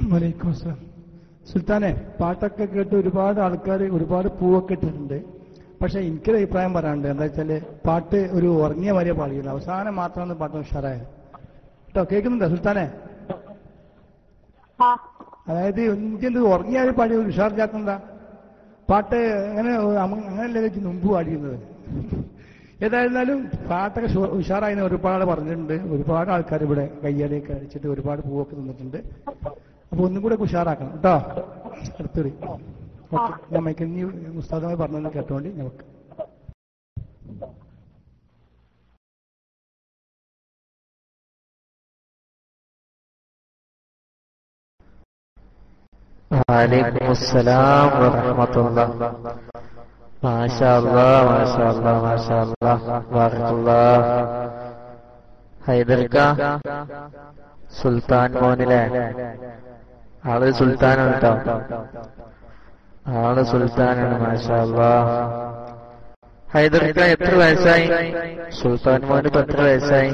H: സുൽത്താനെ, പാട്ടൊക്കെ കേട്ട് ഒരുപാട് ആൾക്കാർ ഒരുപാട് പൂവൊക്കെ ഇട്ടിട്ടുണ്ട്. പക്ഷെ എനിക്കൊരു അഭിപ്രായം പറയാനുണ്ട്. എന്താ വെച്ചാല് പാട്ട് ഒരു ഉറങ്ങിയ മാതിരിയെ പാടിയുള്ളൂ, അവസാനം മാത്രമാണ് പാട്ട് ഉഷാറായത് കേട്ടോ. കേൾക്കുന്നുണ്ടോ സുൽത്താനെ? അതായത് എനിക്കെന്ത് ഉറങ്ങിയാൽ പാടി ഉഷാറില്ലാത്തെന്താ പാട്ട് അങ്ങനെ അങ്ങനെയല്ലേ മുമ്പ് പാടിയിരുന്നത്. ഏതായിരുന്നാലും പാട്ടൊക്കെ ഉഷാറായി ഒരുപാട് പറഞ്ഞിട്ടുണ്ട്. ഒരുപാട് ആൾക്കാർ ഇവിടെ കയ്യാലേക്ക് അടിച്ചിട്ട് ഒരുപാട് പൂവൊക്കെ നിന്നിട്ടുണ്ട്. അപ്പൊ ഒന്നും കൂടെ ഉഷാറാക്കണം കേട്ടോ. അടുത്തൊരു ഓക്കെ, നമുക്ക് ഇനി ഉസ്താദമായി പറഞ്ഞൊന്ന് കേട്ടോണ്ടി നമുക്ക്.
E: വഅലൈക്കും അസ്സലാം വറഹ്മത്തുള്ളാഹി. മാഷാ അല്ലാഹ് മാഷാ അല്ലാഹ് മാഷാ അല്ലാഹ് ബറക്കല്ലാഹ്. ഹൈദർക്ക സുൽത്താൻ മോനിലെ ആള് സുൽത്താനാണ് കേട്ടോ, ആള് സുൽത്താനാണ്. മാഷാ അല്ലാഹ്. ഹൈദർക്ക എത്ര വയസ്സായി? സുൽത്താൻ മോന് ഇപ്പൊ എത്ര വയസ്സായി?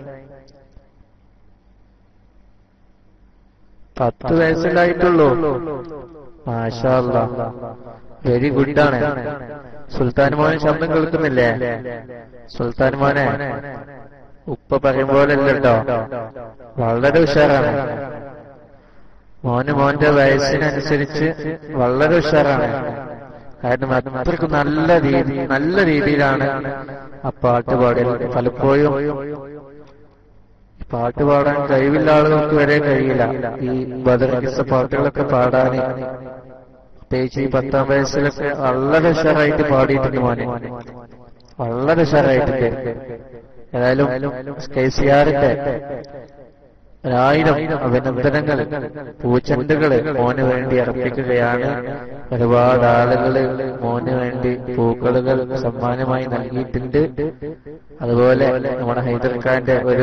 E: പത്ത് വയസ്സിലായിട്ടുള്ളൂ. മാഷാ അല്ലാഹ്, വെരി ഗുഡാണ്. സുൽത്താൻ മോനെ ശബ്ദം കേൾക്കുന്നില്ലേ? സുൽത്താൻ മോനെ ഉപ്പ പറയും പോലല്ല കേട്ടോ, വളരെ ഉഷാറാണ് മോന്. മോന്റെ വയസ്സിനനുസരിച്ച് വളരെ ഉഷാറാണ്. കാരണം അത്രയ്ക്ക് നല്ല രീതി നല്ല രീതിയിലാണ് ആ പാട്ട് പാടിയത്. പലപ്പോഴും പാട്ട് പാടാൻ കഴിവില്ല ആളുകൾക്ക് വരെ കഴിയില്ല ഈ ബദർ കിസ്സ പാട്ടുകളൊക്കെ പാടാൻ. പ്രത്യേകിച്ച് ഈ പത്താം വയസ്സിലൊക്കെ വളരെ ഉഷാറായിട്ട് പാടിയിട്ടുണ്ട് മോനെ, വളരെ ഉഷാറായിട്ടുണ്ട്. ഏതായാലും കെ സി ആറിന്റെ ഒരായിരം അഭിനന്ദനങ്ങൾ പൂച്ചെണ്ടുകള് മോന് വേണ്ടി അർപ്പിക്കുകയാണ്. ഒരുപാട് ആളുകള് മോന് വേണ്ടി പൂക്കളുകൾ സമ്മാനമായി നൽകിയിട്ടുണ്ട്. അതുപോലെ നമ്മുടെ ഹൈദർഖാന്റെ ഒരു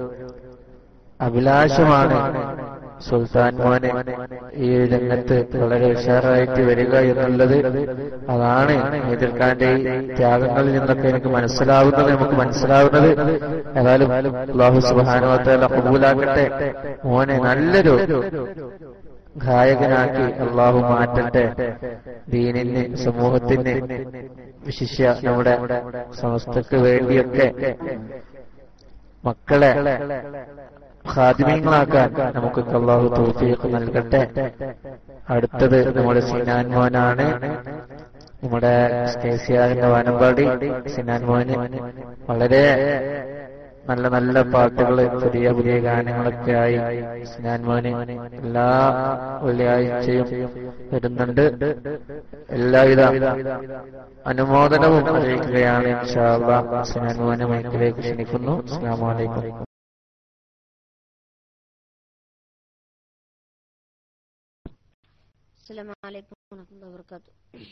E: അഭിലാഷമാണ് സുൽത്താൻ മോനെ ഈ രംഗത്ത് വളരെ ഉഷാറായിട്ട് വരിക എന്നുള്ളത്. അതാണ് ഹൈദർഖാന്റെ ഈ ത്യാഗങ്ങളിൽ നിന്നൊക്കെ എനിക്ക് മനസ്സിലാവുന്നത് നമുക്ക് മനസ്സിലാവുന്നത്. ഏതായാലും അല്ലാഹു സുബ്ഹാനഹു വ തആല ഖബൂലാക്കട്ടെ. മോനെ നല്ലൊരു ഗായകനാക്കി അള്ളാഹു മാറ്റട്ടെ. ദീനിന് സമൂഹത്തിന് വിശിഷ്യ നമ്മുടെ സമസ്തക്ക് വേണ്ടിയൊക്കെ മക്കളെ ഖാദിമീങ്ങളാക്കാൻ നമുക്ക് അല്ലാഹു തൗഫീഖ് നൽകട്ടെ. അടുത്തത് നമ്മുടെ സിനാൻ മോനാണ്. നമ്മുടെ കെ സി ആറിന്റെ വാനമ്പാടി സിനാൻ മോന് വളരെ നല്ല നല്ല പാട്ടുകൾ പുതിയ പുതിയ ഗാനങ്ങളൊക്കെ ആയി സിനാൻ മോന് എല്ലാ വെള്ളിയാഴ്ചയും വരുന്നുണ്ട്. എല്ലാവിധ അനുമോദനവും അറിയിക്കുകയാണ്. ഇൻഷാ അല്ലാഹ് സിനാൻ മോനെ മൈക്കിലേക്ക് ക്ഷണിക്കുന്നു. അസ്സലാമു അലൈക്കും.
A: അസ്സലാമു അലൈക്കും വറഹ്മത്തുള്ളാഹി വബറകാതുഹു.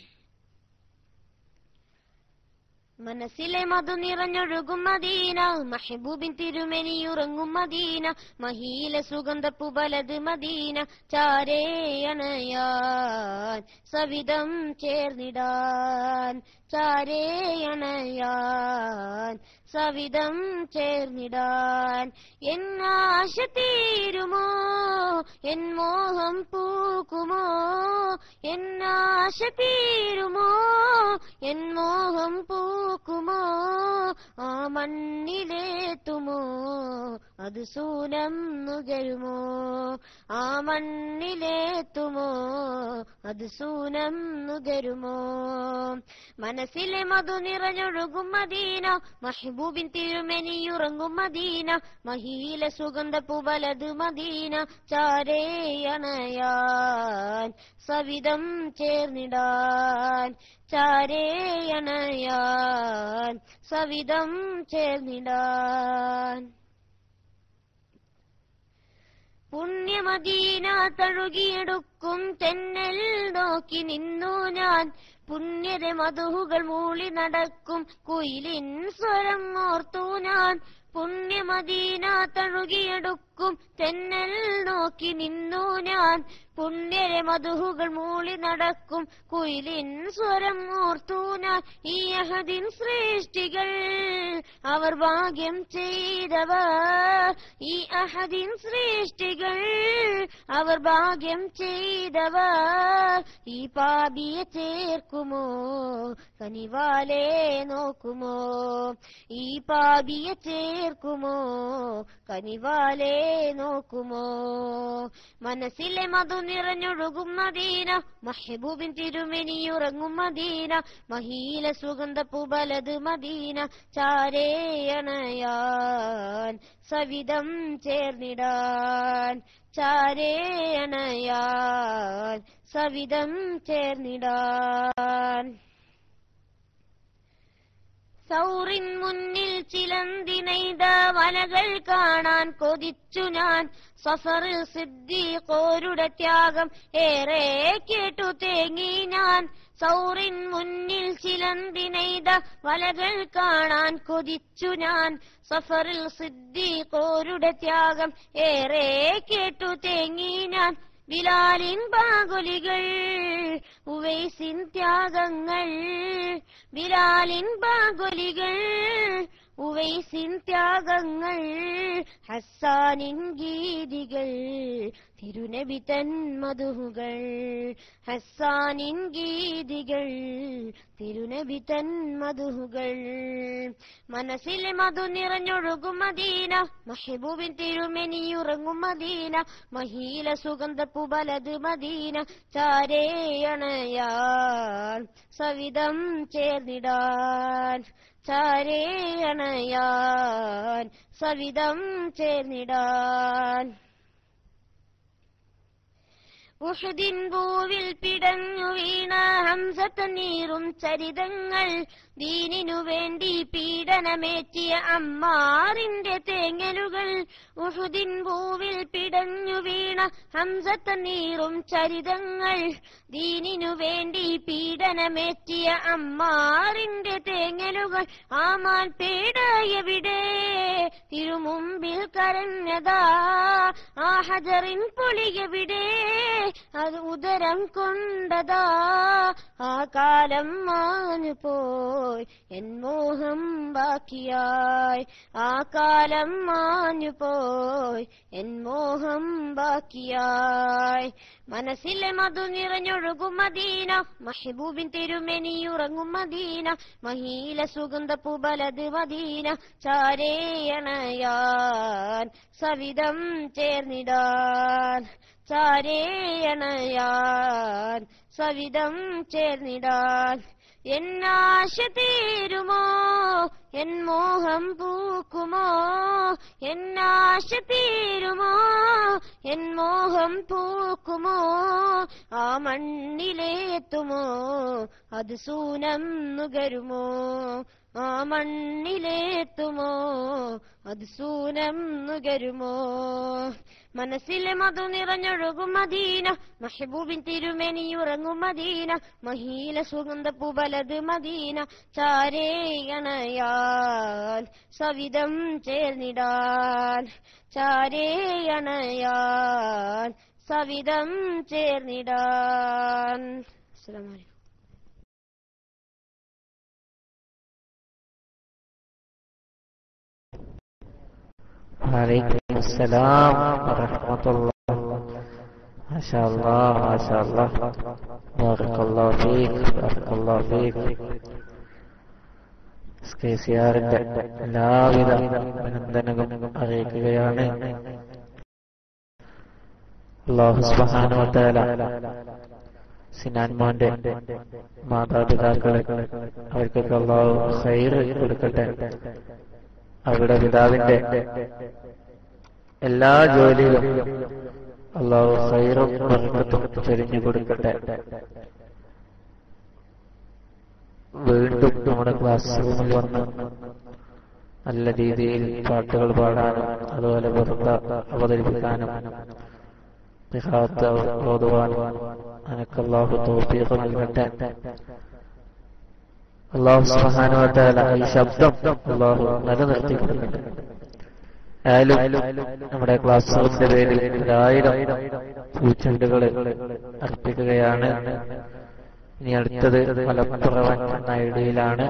A: മനസ്സിലെ മധു നിറഞ്ഞൊഴുകും മദീന, മഹബൂബിൻ തിരുമെനിയുറങ്ങും മദീന, മഹീല സുഗന്ധപ്പു ബലത് മദീന, ചാരേയണയാൻ സവിധം ചേർന്നിടാൻ, ചാരേയണയാൻ സവിധം ചേർന്നിടാൻ. എന്നാശ തീരുമോ എൻ മോഹം പൂക്കുമോ, എന്നാശ തീരുമോ എൻ മോഹം പൂക്കുമോ, ആ മണ്ണിലേത്തുമോ അത് സൂനം നുകരുമോ, ആ മണ്ണിലേത്തുമോ അത് സൂനം നുകരുമോ. മനസ്സിലെ മധു നിറഞ്ഞൊഴുകും മദീന, മഹബൂബിൻ തിരുമെനിയുറങ്ങും മദീന, മഹീല സുഗന്ധപ്പു ബലത് മദീന, ചാരേയണയാൻ സവിധം ചേർന്നിടാൻ, ചാരേയണയാൻ സവിധം ചേർന്നിടാൻ. പുണ്യമദീന തഴുകിയെടുക്കും തെന്നൽ നോക്കി നിന്നു ഞാൻ, പുണ്യത മധുഹുകൾ മൂളി നടക്കും കുയിലിൻ സ്വരം ഓർത്തു ഞാൻ. പുണ്യമദീന തഴുകിയെടുക്കും തെന്നൽ നോക്കി നിന്നു ഞാൻ, പുണ്യരെ മധുഹുകൾ മൂളി നടക്കും കുയിലിൻ സ്വരം ഓർത്തൂനാൽ ഈ അഹദിൻ സൃഷ്ടികൾ അവർ ഭാഗ്യം ചെയ്തവർ. ഈ അഹദിൻ സൃഷ്ടികൾ അവർ ഭാഗ്യം ചെയ്തവർ. ഈ പാപിയെ ചേർക്കുമോ കനിവാലേ നോക്കുമോ? ഈ പാപിയെ ചേർക്കുമോ കനിവാലേ നോക്കുമോ? മനസ്സിലെ മധു നിറഞ്ഞൊഴുകും മദീന, മഹബൂബിൻ തിരുമെനിയുറങ്ങും മദീന, മഹീല സുഗന്ധ പൂബലത് മദീന. ചാരേയണയാൻ സവിധം ചേർന്നിടാൻ, ചാരേയണയാൻ സവിധം ചേർന്നിടാൻ. സൗറിൻ മുന്നിൽ ചിലന്തിനെയ്ത വലകൾ കാണാൻ കൊതിച്ചു ഞാൻ. സഫറിൽ സിദ്ദീഖോരുടെ ത്യാഗം ഏറെ കേട്ടു തേങ്ങി ഞാൻ. സൗറിൻ മുന്നിൽ ചിലന്തിനെയ്ത വലകൾ കാണാൻ കൊതിച്ചു ഞാൻ. സഫറിൽ സിദ്ദീഖോരുടെ ത്യാഗം ഏറെ കേട്ടു തേങ്ങി ഞാൻ. ബിലാലിൻ ബാങ്കുലികൾ ഉവൈസിൻ ത്യാഗങ്ങൾ, ബിലാലിൻ ബാങ്കുലികൾ ഉവൈസിൻ ത്യാഗങ്ങൾ. ഹസ്സാനിൻ ഗീതികൾ തിരുനബി തൻ മധുഹുകൾ, ഹസ്സാനിൻ ഗീതികൾ തിരുനബി തൻ മധുഹുകൾ. മനസ്സിലെ മധു നിറഞ്ഞൊഴുകും മദീന, മഹബൂബിൻ തിരുമെനിയുറങ്ങും മദീന, മഹീല സുഗന്ധ പൂബലത് മദീന. ചാരേയണയാൻ സവിധം ചേർന്നിടാൻ, ചാരേയണയാൻ സവിധം ചേർന്നിടാൻ. ഉഹദിൻ ഭൂവിൽ പിടഞ്ഞു വീണ ഹംസത്ത നീറും ചരിതങ്ങൾ, ദീനിനു വേണ്ടി പീഡനമേറ്റിയ അമ്മാറിന്റെ തേങ്ങലുകൾ. ഉഹദിൻ ഭൂവിൽ പിടഞ്ഞു വീണ ഹംസത്ത നീറും ചരിതങ്ങൾ, ദീനിനു വേണ്ടി പീഡനമേറ്റിയ അമ്മാറിന്റെ തേങ്ങലുകൾ. ആമാൻ പേട എവിടെ തിരുമുമ്പിൽ കരഞ്ഞതാ, ആ ഹജറിൻ പൊളി എവിടെ അത് ഉദരം കൊണ്ടതാ. ആ കാലം മാഞ്ഞു പോയി എൻ മോഹം ബാക്കിയായി, ആ കാലം മാഞ്ഞു പോയി എൻ മോഹം ബാക്കിയായി. മനസ്സിലെ മധു നിറഞ്ഞൊഴുകും മദീന, മഹബൂബിൻ തിരുമെനിയുറങ്ങും മദീന, മഹീല സുഗന്ധ പൂബലത് മദീന. ചാരേയണയാൻ സവിധം ചേർന്നിടാൻ, ചാരേയണയാൻ സവിധം ചേർന്നിടാൻ. എന്നാശ തീരുമോ എൻ മോഹം പൂക്കുമോ? എന്നാശ തീരുമോ എൻ മോഹം പൂക്കുമോ? ആ മണ്ണിലേത്തുമോ അത് സൂനം നുകരുമോ? ആ മണ്ണിലേത്തുമോ അത് സൂനം നുകരുമോ? മനസ്സിലെ മധു നിറഞ്ഞൊഴുകും മദീന, മഹബൂബിൻ തിരുമെനിയുറങ്ങും മദീന, മഹീല സുഗന്ധ പൂബലത് മദീന. ചാരേയണയാൻ സവിധം ചേർന്നിടാൻ, ചാരേയണയാൻ സവിധം ചേർന്നിടാൻ. അസ്സലാമു അലൈക്കും.
E: وعليكم السلام ورحمة الله. ما شاء الله ما شاء الله. بارك الله فيك بارك الله فيك. സ്കേസിയാറിന്റെ എല്ലാവിധ അഭിനന്ദനങ്ങളും അറിയിക്കുകയാണ്. അല്ലാഹു സുബ്ഹാനഹു വ തആല സിനാൻ മോന്റെ മാതാപിതാക്കളെ അവർക്കൊക്കെ അല്ലാഹു ഖൈർ കൊടുക്കട്ടെ. അവരുടെ പിതാവിന്റെ എല്ലാ ജോലിയിലും അല്ലാഹു ഖൈറും ബർക്കത്തും ചൊരിഞ്ഞു കൊടുക്കട്ടെ. വീണ്ടും നമ്മുടെ ക്ലാസ് റൂമിൽ വന്ന് നല്ല രീതിയിൽ പാട്ടുകൾ പാടാനും അതുപോലെ വെറുതെ അവതരിപ്പിക്കാനും ഓതുവാനും അനക്ക് അല്ലാഹു തൗഫീഖ് നൽകട്ടെ. അല്ലാഹു സുബ്ഹാനഹു വ തആല ഈ ശബ്ദം അല്ലാഹു നിലനിർത്തി കൊടുക്കട്ടെ. ആയാലും നമ്മുടെ ക്ലാസ് റൂമിന്റെ പേരിൽ ഒരായിരം പൂച്ചെണ്ടുകൾ അർപ്പിക്കുകയാണ്. ഇനി അടുത്തത് മലപ്പുറവൻ എന്ന ഐഡിയയിലാണ്.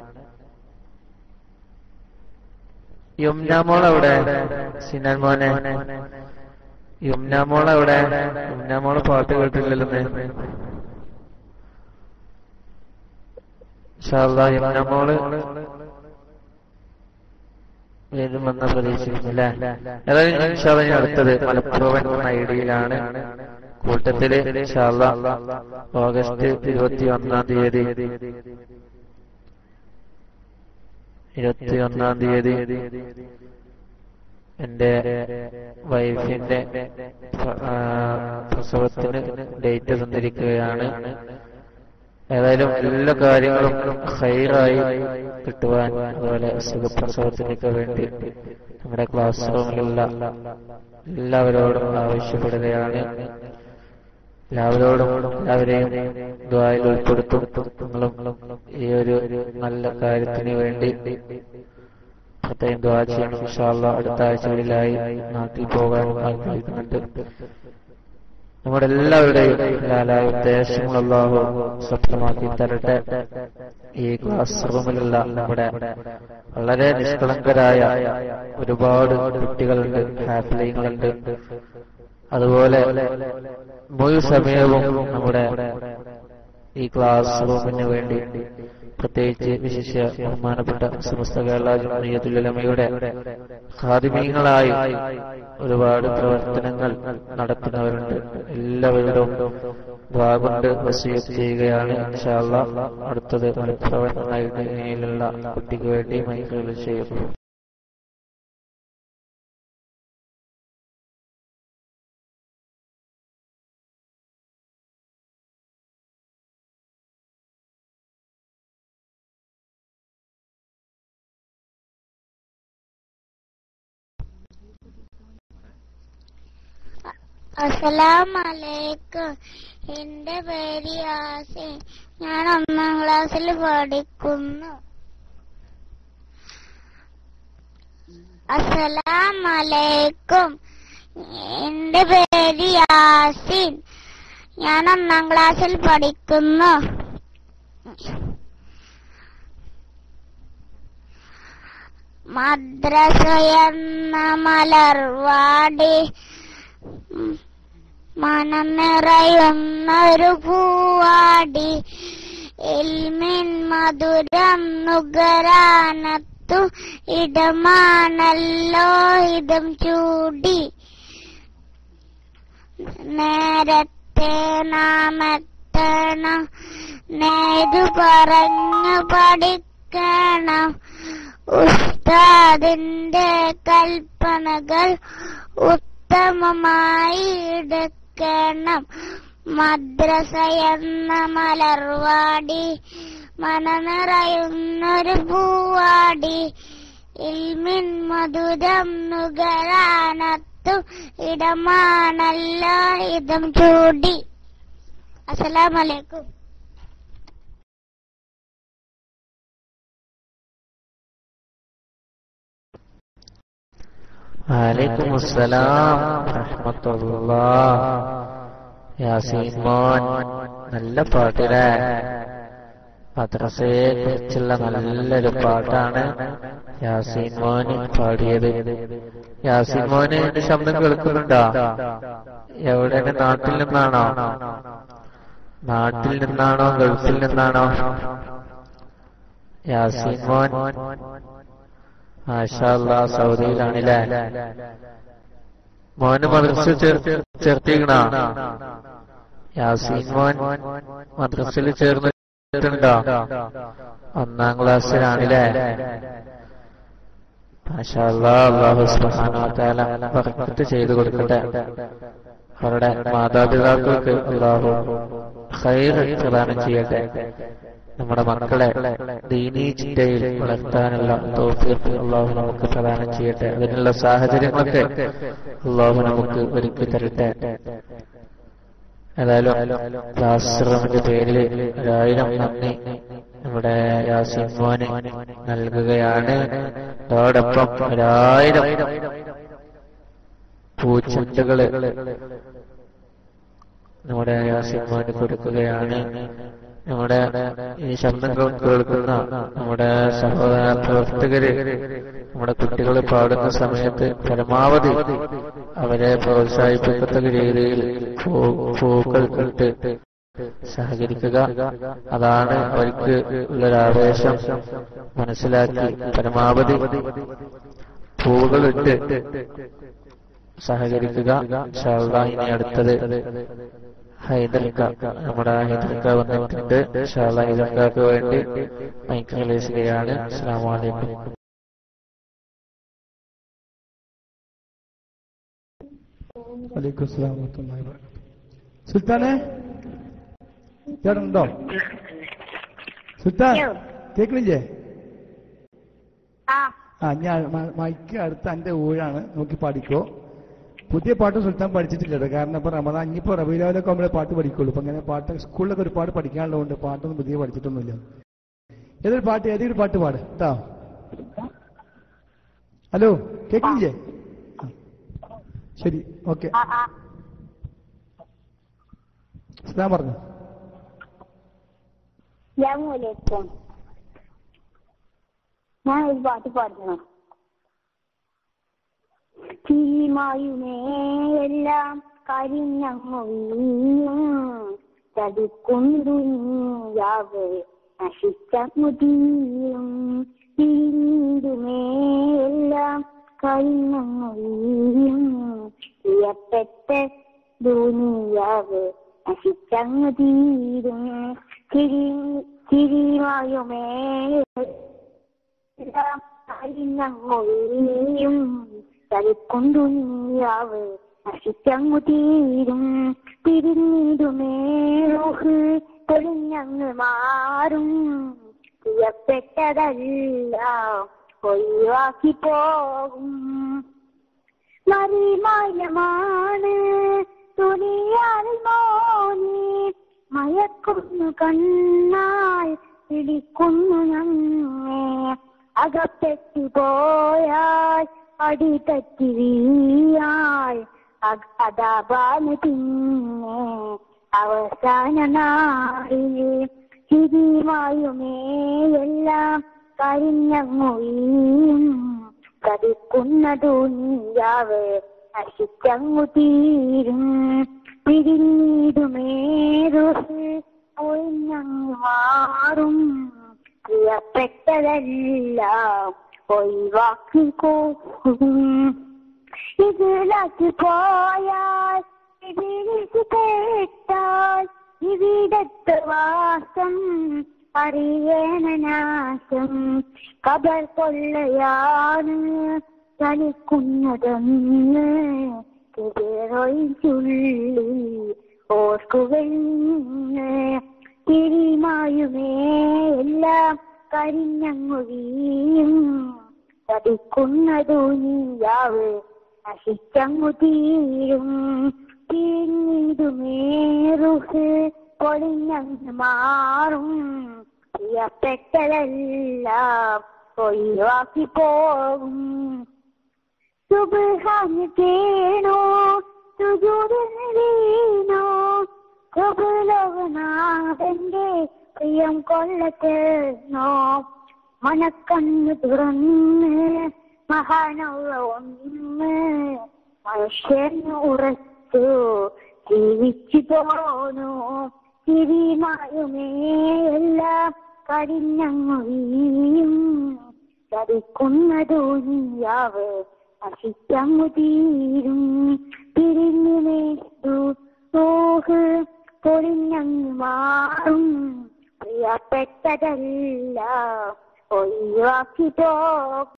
E: യുംനാമോൾ അവിടെ സിനാൻ മോനെ, യുംനാമോൾ അവിടെ, യുംനാമോള് പാട്ട് കേട്ടില്ലല്ലോ. യുംനാമോള് വരുമെന്ന പ്രതീക്ഷിക്കുന്നില്ല. ഏതായാലും ഇൻഷാല്ലാ ഇനി അടുത്തത് മലപ്പുറവൻ എന്ന ഐഡിയയിലാണ്. കൂട്ടത്തില് ഇൻഷാല്ലാ ഓഗസ്റ്റ് ഇരുപത്തി ഒന്നാം തീയതി ഇരുപത്തി ഒന്നാം തീയതി എന്റെ വൈഫിന്റെ പ്രസവത്തിന് ഡേറ്റ് തന്നിരിക്കുകയാണ്. ഏതായാലും എല്ലാ കാര്യങ്ങളും ഹൈറായി കിട്ടുവാൻ, അതുപോലെ സുഖപ്രസവത്തിനൊക്കെ വേണ്ടി നമ്മുടെ ക്ലാസ് റൂമിലുള്ള എല്ലാവരോടും ആവശ്യപ്പെടുകയാണ്. എല്ലാവരോടും എല്ലാവരെയും ദുആയിൽ ഉൾപ്പെടുത്തും. നിങ്ങളും ഈ ഒരു നല്ല കാര്യത്തിന് വേണ്ടി പ്രത്യേകം ദുആ ചെയ്യണം. ഇൻഷാല്ലാഹ് അടുത്ത ആഴ്ചകളിലായി നാട്ടിൽ പോകാൻ ആഗ്രഹിക്കുന്നുണ്ട്. നമ്മുടെ എല്ലാവരുടെയും ഹലാലായ ഉദ്ദേശങ്ങൾ അല്ലാഹു സഫലമാക്കി തരട്ടെ. ഈ ക്ലാസ് റൂമിലുള്ള നമ്മുടെ വളരെ നിഷ്കളങ്കരായ ഒരുപാട് കുട്ടികളുണ്ട്, ഹാഫിളീങ്ങളുണ്ട്. അതുപോലെ മുഴു സമയവും നമ്മുടെ ഈ ക്ലാസ് റൂമിന് വേണ്ടി പ്രത്യേകിച്ച് വിശിഷ്യ ബഹുമാനപ്പെട്ട സമസ്ത കേരള ജംഇയ്യത്തുൽ ഉലമയുടെ ഖാദിമീങ്ങളായി ഒരുപാട് പ്രവർത്തനങ്ങൾ നടത്തുന്നവരുണ്ട്. എല്ലാവരോടും ദുആ കൊണ്ട് വസിയത്ത് ചെയ്യുകയാണ്. ഇൻഷാ അല്ലാഹ് അടുത്തത് മലപ്പുറം ഐഡിയയിലുള്ള കുട്ടിക്ക് വേണ്ടി മൈക്കുകൾ ചെയ്യുന്നു.
J: അസ്സലാമലൈക്കും. എന്റെ പേര് യാസിൻ. ഞാൻ ഒന്നാം ക്ലാസ്സിൽ പഠിക്കുന്നു. അസ്സലാമലൈക്കും. എന്റെ പേര് യാസിൻ. ഞാൻ ഒന്നാം ക്ലാസ്സിൽ പഠിക്കുന്നു. മദ്രസയെന്ന മലർവാടി മനം നിറയുന്നൊരു പൂവാടി, ഇൽമിൻ മധുരം നുകരാനത്തു ഇടമാണല്ലോ ഇടം ചൂടി. നേരത്തെ നാം എത്തണം, നേതു പറഞ്ഞു പഠിക്കണം. ഉസ്താദിന്റെ കൽപ്പനകൾ ഉത്തമമായി എടുക്കണം. മദ്രസ എന്ന മലർവാടി മനനിറയുന്നൊരു പൂവാടി, ഇൽമിൻ മധുരം നുകരാനത്തു ഇടമാണല്ലോ ഇടം ചൂടി. അസ്സലാമലൈക്കും.
E: വഅലൈക്കും അസ്സലാം റഹ്മത്തുള്ളാഹ്. യാസീൻ മോൻ, നല്ല പാട്ടിലെ മദ്രസയെ കുറിച്ചുള്ള നല്ലൊരു പാട്ടാണ് യാസീൻ മോന് പാടിയത്. യാസീൻ മോന് എന്റെ ശബ്ദം കേൾക്കുന്നുണ്ടോ? എവിടെ? നാട്ടിൽ നിന്നാണോ? നാട്ടിൽ നിന്നാണോ ഗൾഫിൽ നിന്നാണോ? യാസീൻ മോൻ മാഷാ അല്ലാഹ് സൗദിയിലാണല്ലേ? മോന് മദ്രസ ചേർത്തിക്കണോ? യാസീൻ മോൻ മദ്രസയിൽ ചേർന്നിട്ടുണ്ടോ? ഒന്നാം ക്ലാസ്സിലാണല്ലേ? മാഷാ അല്ലാഹ്. അല്ലാഹു സുബ്ഹാനഹു വ തആല ബർക്കത്ത് ചെയ്തു കൊടുക്കട്ടെ. അവരുടെ മാതാപിതാക്കൾക്ക് അല്ലാഹു ഖൈർ പ്രദാനം ചെയ്യട്ടെ. നമ്മുടെ മക്കളെ ദീനീ ചിന്തയിൽ വളർത്താനുള്ള തൗഫീഖ് അല്ലാഹു നമുക്ക് പ്രദാനം ചെയ്യട്ടെ. അതിനുള്ള സാഹചര്യങ്ങളൊക്കെ അല്ലാഹു നമുക്ക് ഒരുക്കി തരട്ടെ. ഏതായാലും ക്ലാസ് റൂമിന്റെ പേരിൽ ഒരായിരം നന്ദി നമ്മുടെ യാസിൻ മോന് നൽകുകയാണ്. അതോടൊപ്പം ഒരായിരം പൂച്ചെണ്ടുകള് നമ്മുടെ യാസിൻ മോന് കൊടുക്കുകയാണ്. നമ്മുടെ ഈ ശബ്ദം കേൾക്കുന്ന നമ്മുടെ സഹോദര പ്രവർത്തകര് നമ്മുടെ കുട്ടികൾ പാടുന്ന സമയത്ത് പരമാവധി അവരെ പ്രോത്സാഹിപ്പിക്കത്തക്ക രീതിയിൽ പൂക്കൾ ഇട്ട് സഹകരിക്കുക. അതാണ് അവർക്ക് ഉള്ളൊരാവേശം മനസ്സിലാക്കി പരമാവധി പൂവുകൾ ഇട്ട് സഹകരിക്കുക. ഇൻഷാ അല്ലാഹ് ഇനി അടുത്തത് ഹൈദർക്ക, നമ്മുടെ ഹൈദർക്ക വന്നിട്ടുണ്ട്. ഇൻഷാ അല്ലാഹ് ഹൈദർക്കക്ക് വേണ്ടി മൈക്ക് റിലീസ് ചെയ്യുകയാണ്. അസ്സലാമു അലൈക്കും.
H: വലൈക്കും അസ്സലാം വറഹ്മത്തുള്ളാഹി വബറകാതുഹു. സുൽത്താനെ ചേട്ടനുണ്ടോ? സുൽത്താൻ കേൾക്കണില്ലേ? ആ ഞാൻ മൈക്ക് അടുത്ത് എന്റെ ഊഴാണ്, നോക്കി പാടിക്കോ. പുതിയ പാട്ട് സുൽത്താൻ പഠിച്ചിട്ടില്ല, കാരണം ഇപ്പൊ റമദാൻ ഇനിയിപ്പോ റബീഉലവ്വലൊക്കെ നമ്മളെ പാട്ട് പഠിക്കുള്ളൂ. ഇപ്പൊ അങ്ങനെ പാട്ട് സ്കൂളിലൊക്കെ ഒരുപാട് പഠിക്കാനുള്ളതുകൊണ്ട് പാട്ടൊന്നും പുതിയ പഠിച്ചിട്ടൊന്നുമില്ല. ഏതൊരു പാട്ട് ഏതൊരു പാട്ട് പാട് കേട്ടോ. ഹലോ കേൾക്കുന്നില്ലേ? ശരി, ഓക്കെ. ഇസ്ലാം പറഞ്ഞു.
C: ഞാൻ ഒരു പാട്ട് പാടുന്നു. ചീമായുമേ എല്ലാം കരിഞ്ഞങ്ങും ചതിക്കൊണ്ടുയാവ് നശിച്ച മുതിയും പിരിഞ്ഞുമേ എല്ലാം കരിഞ്ഞങ്ങും പ്രിയപ്പെട്ട ദുനിയാവ് നശിച്ചങ്ങു തീരും. ചിരി ചിരിമായുമേ കരിഞ്ഞങ്ങും ചതിക്കൊണ്ടു നീയാവ് നശിച്ചങ്ങു തീരും. പിരിഞ്ഞിടുമേ റൂഹ് പൊളിഞ്ഞങ്ങ് മാറും. പ്രിയപ്പെട്ടതല്ല ഒഴിവാക്കി പോകും. മറിമായമാണ് തുണിയാൽ മോനെ മയക്കുന്നു കണ്ണാൽ പിടിക്കുന്നു ഞങ്ങെ. അകപ്പെട്ടു പോയാൽ അടി തട്ടി വീയാൽ അതാപാന് പിന്നെ അവസാന നാളിൽ ചിരിമായുമേ എല്ലാം കരിഞ്ഞങ്ങും കതിക്കുന്ന ദുനിയാവ് നശിച്ചങ്ങു തീരും. പിരിഞ്ഞിടുമേ റൂഹ് ഒഴിഞ്ഞങ്ങു മാറും. പ്രിയപ്പെട്ടതെല്ലാം ഒഴിവാക്കി പോകും. ഇതിലാക്കി പോയാൽ ഇതിലേക്ക് കേട്ടാൽ ഇവിടത്തെ വാസം അറിയണ നാശം. കബർ കൊള്ളയാണ് ചലിക്കുന്നതെന്ന് ചുള്ളി ഓർക്കുകയെന്ന്. തിരിമായുമേ എല്ലാം കരിഞ്ഞങ്ങു വീഴും. ചതിക്കുന്ന ദുനിയാവ് നശിച്ചങ്ങു തീരും. പിന്നീടുമേ റൂഹ് പൊളിഞ്ഞങ്ങ് മാറും. പ്രിയപ്പെട്ടതെല്ലാം ഒഴിവാക്കി പോകും. സുബ്ഹാന് കേണോ സുജൂദിന് വീണോ സുബ്ലോകനാഥന്റെ പ്രിയം കൊള്ളത്തേനോ. മനക്കണ്ണ് തുറന്ന് മഹാനവ ഒന്ന് മനുഷ്യന് ഉറച്ചു ജീവിച്ചു പോന്നു. തിരിമായുമേ എല്ലാം കരിഞ്ഞങ്ങു വീഴും. ചതിക്കുന്ന ദുനിയാവ് നശിച്ചങ്ങു തീരും. പിരിഞ്ഞുമേ റൂഹ് പൊളിഞ്ഞങ്ങ് മാറും. പ്രിയപ്പെട്ടതല്ല ഒഴിവാക്കി പോകും.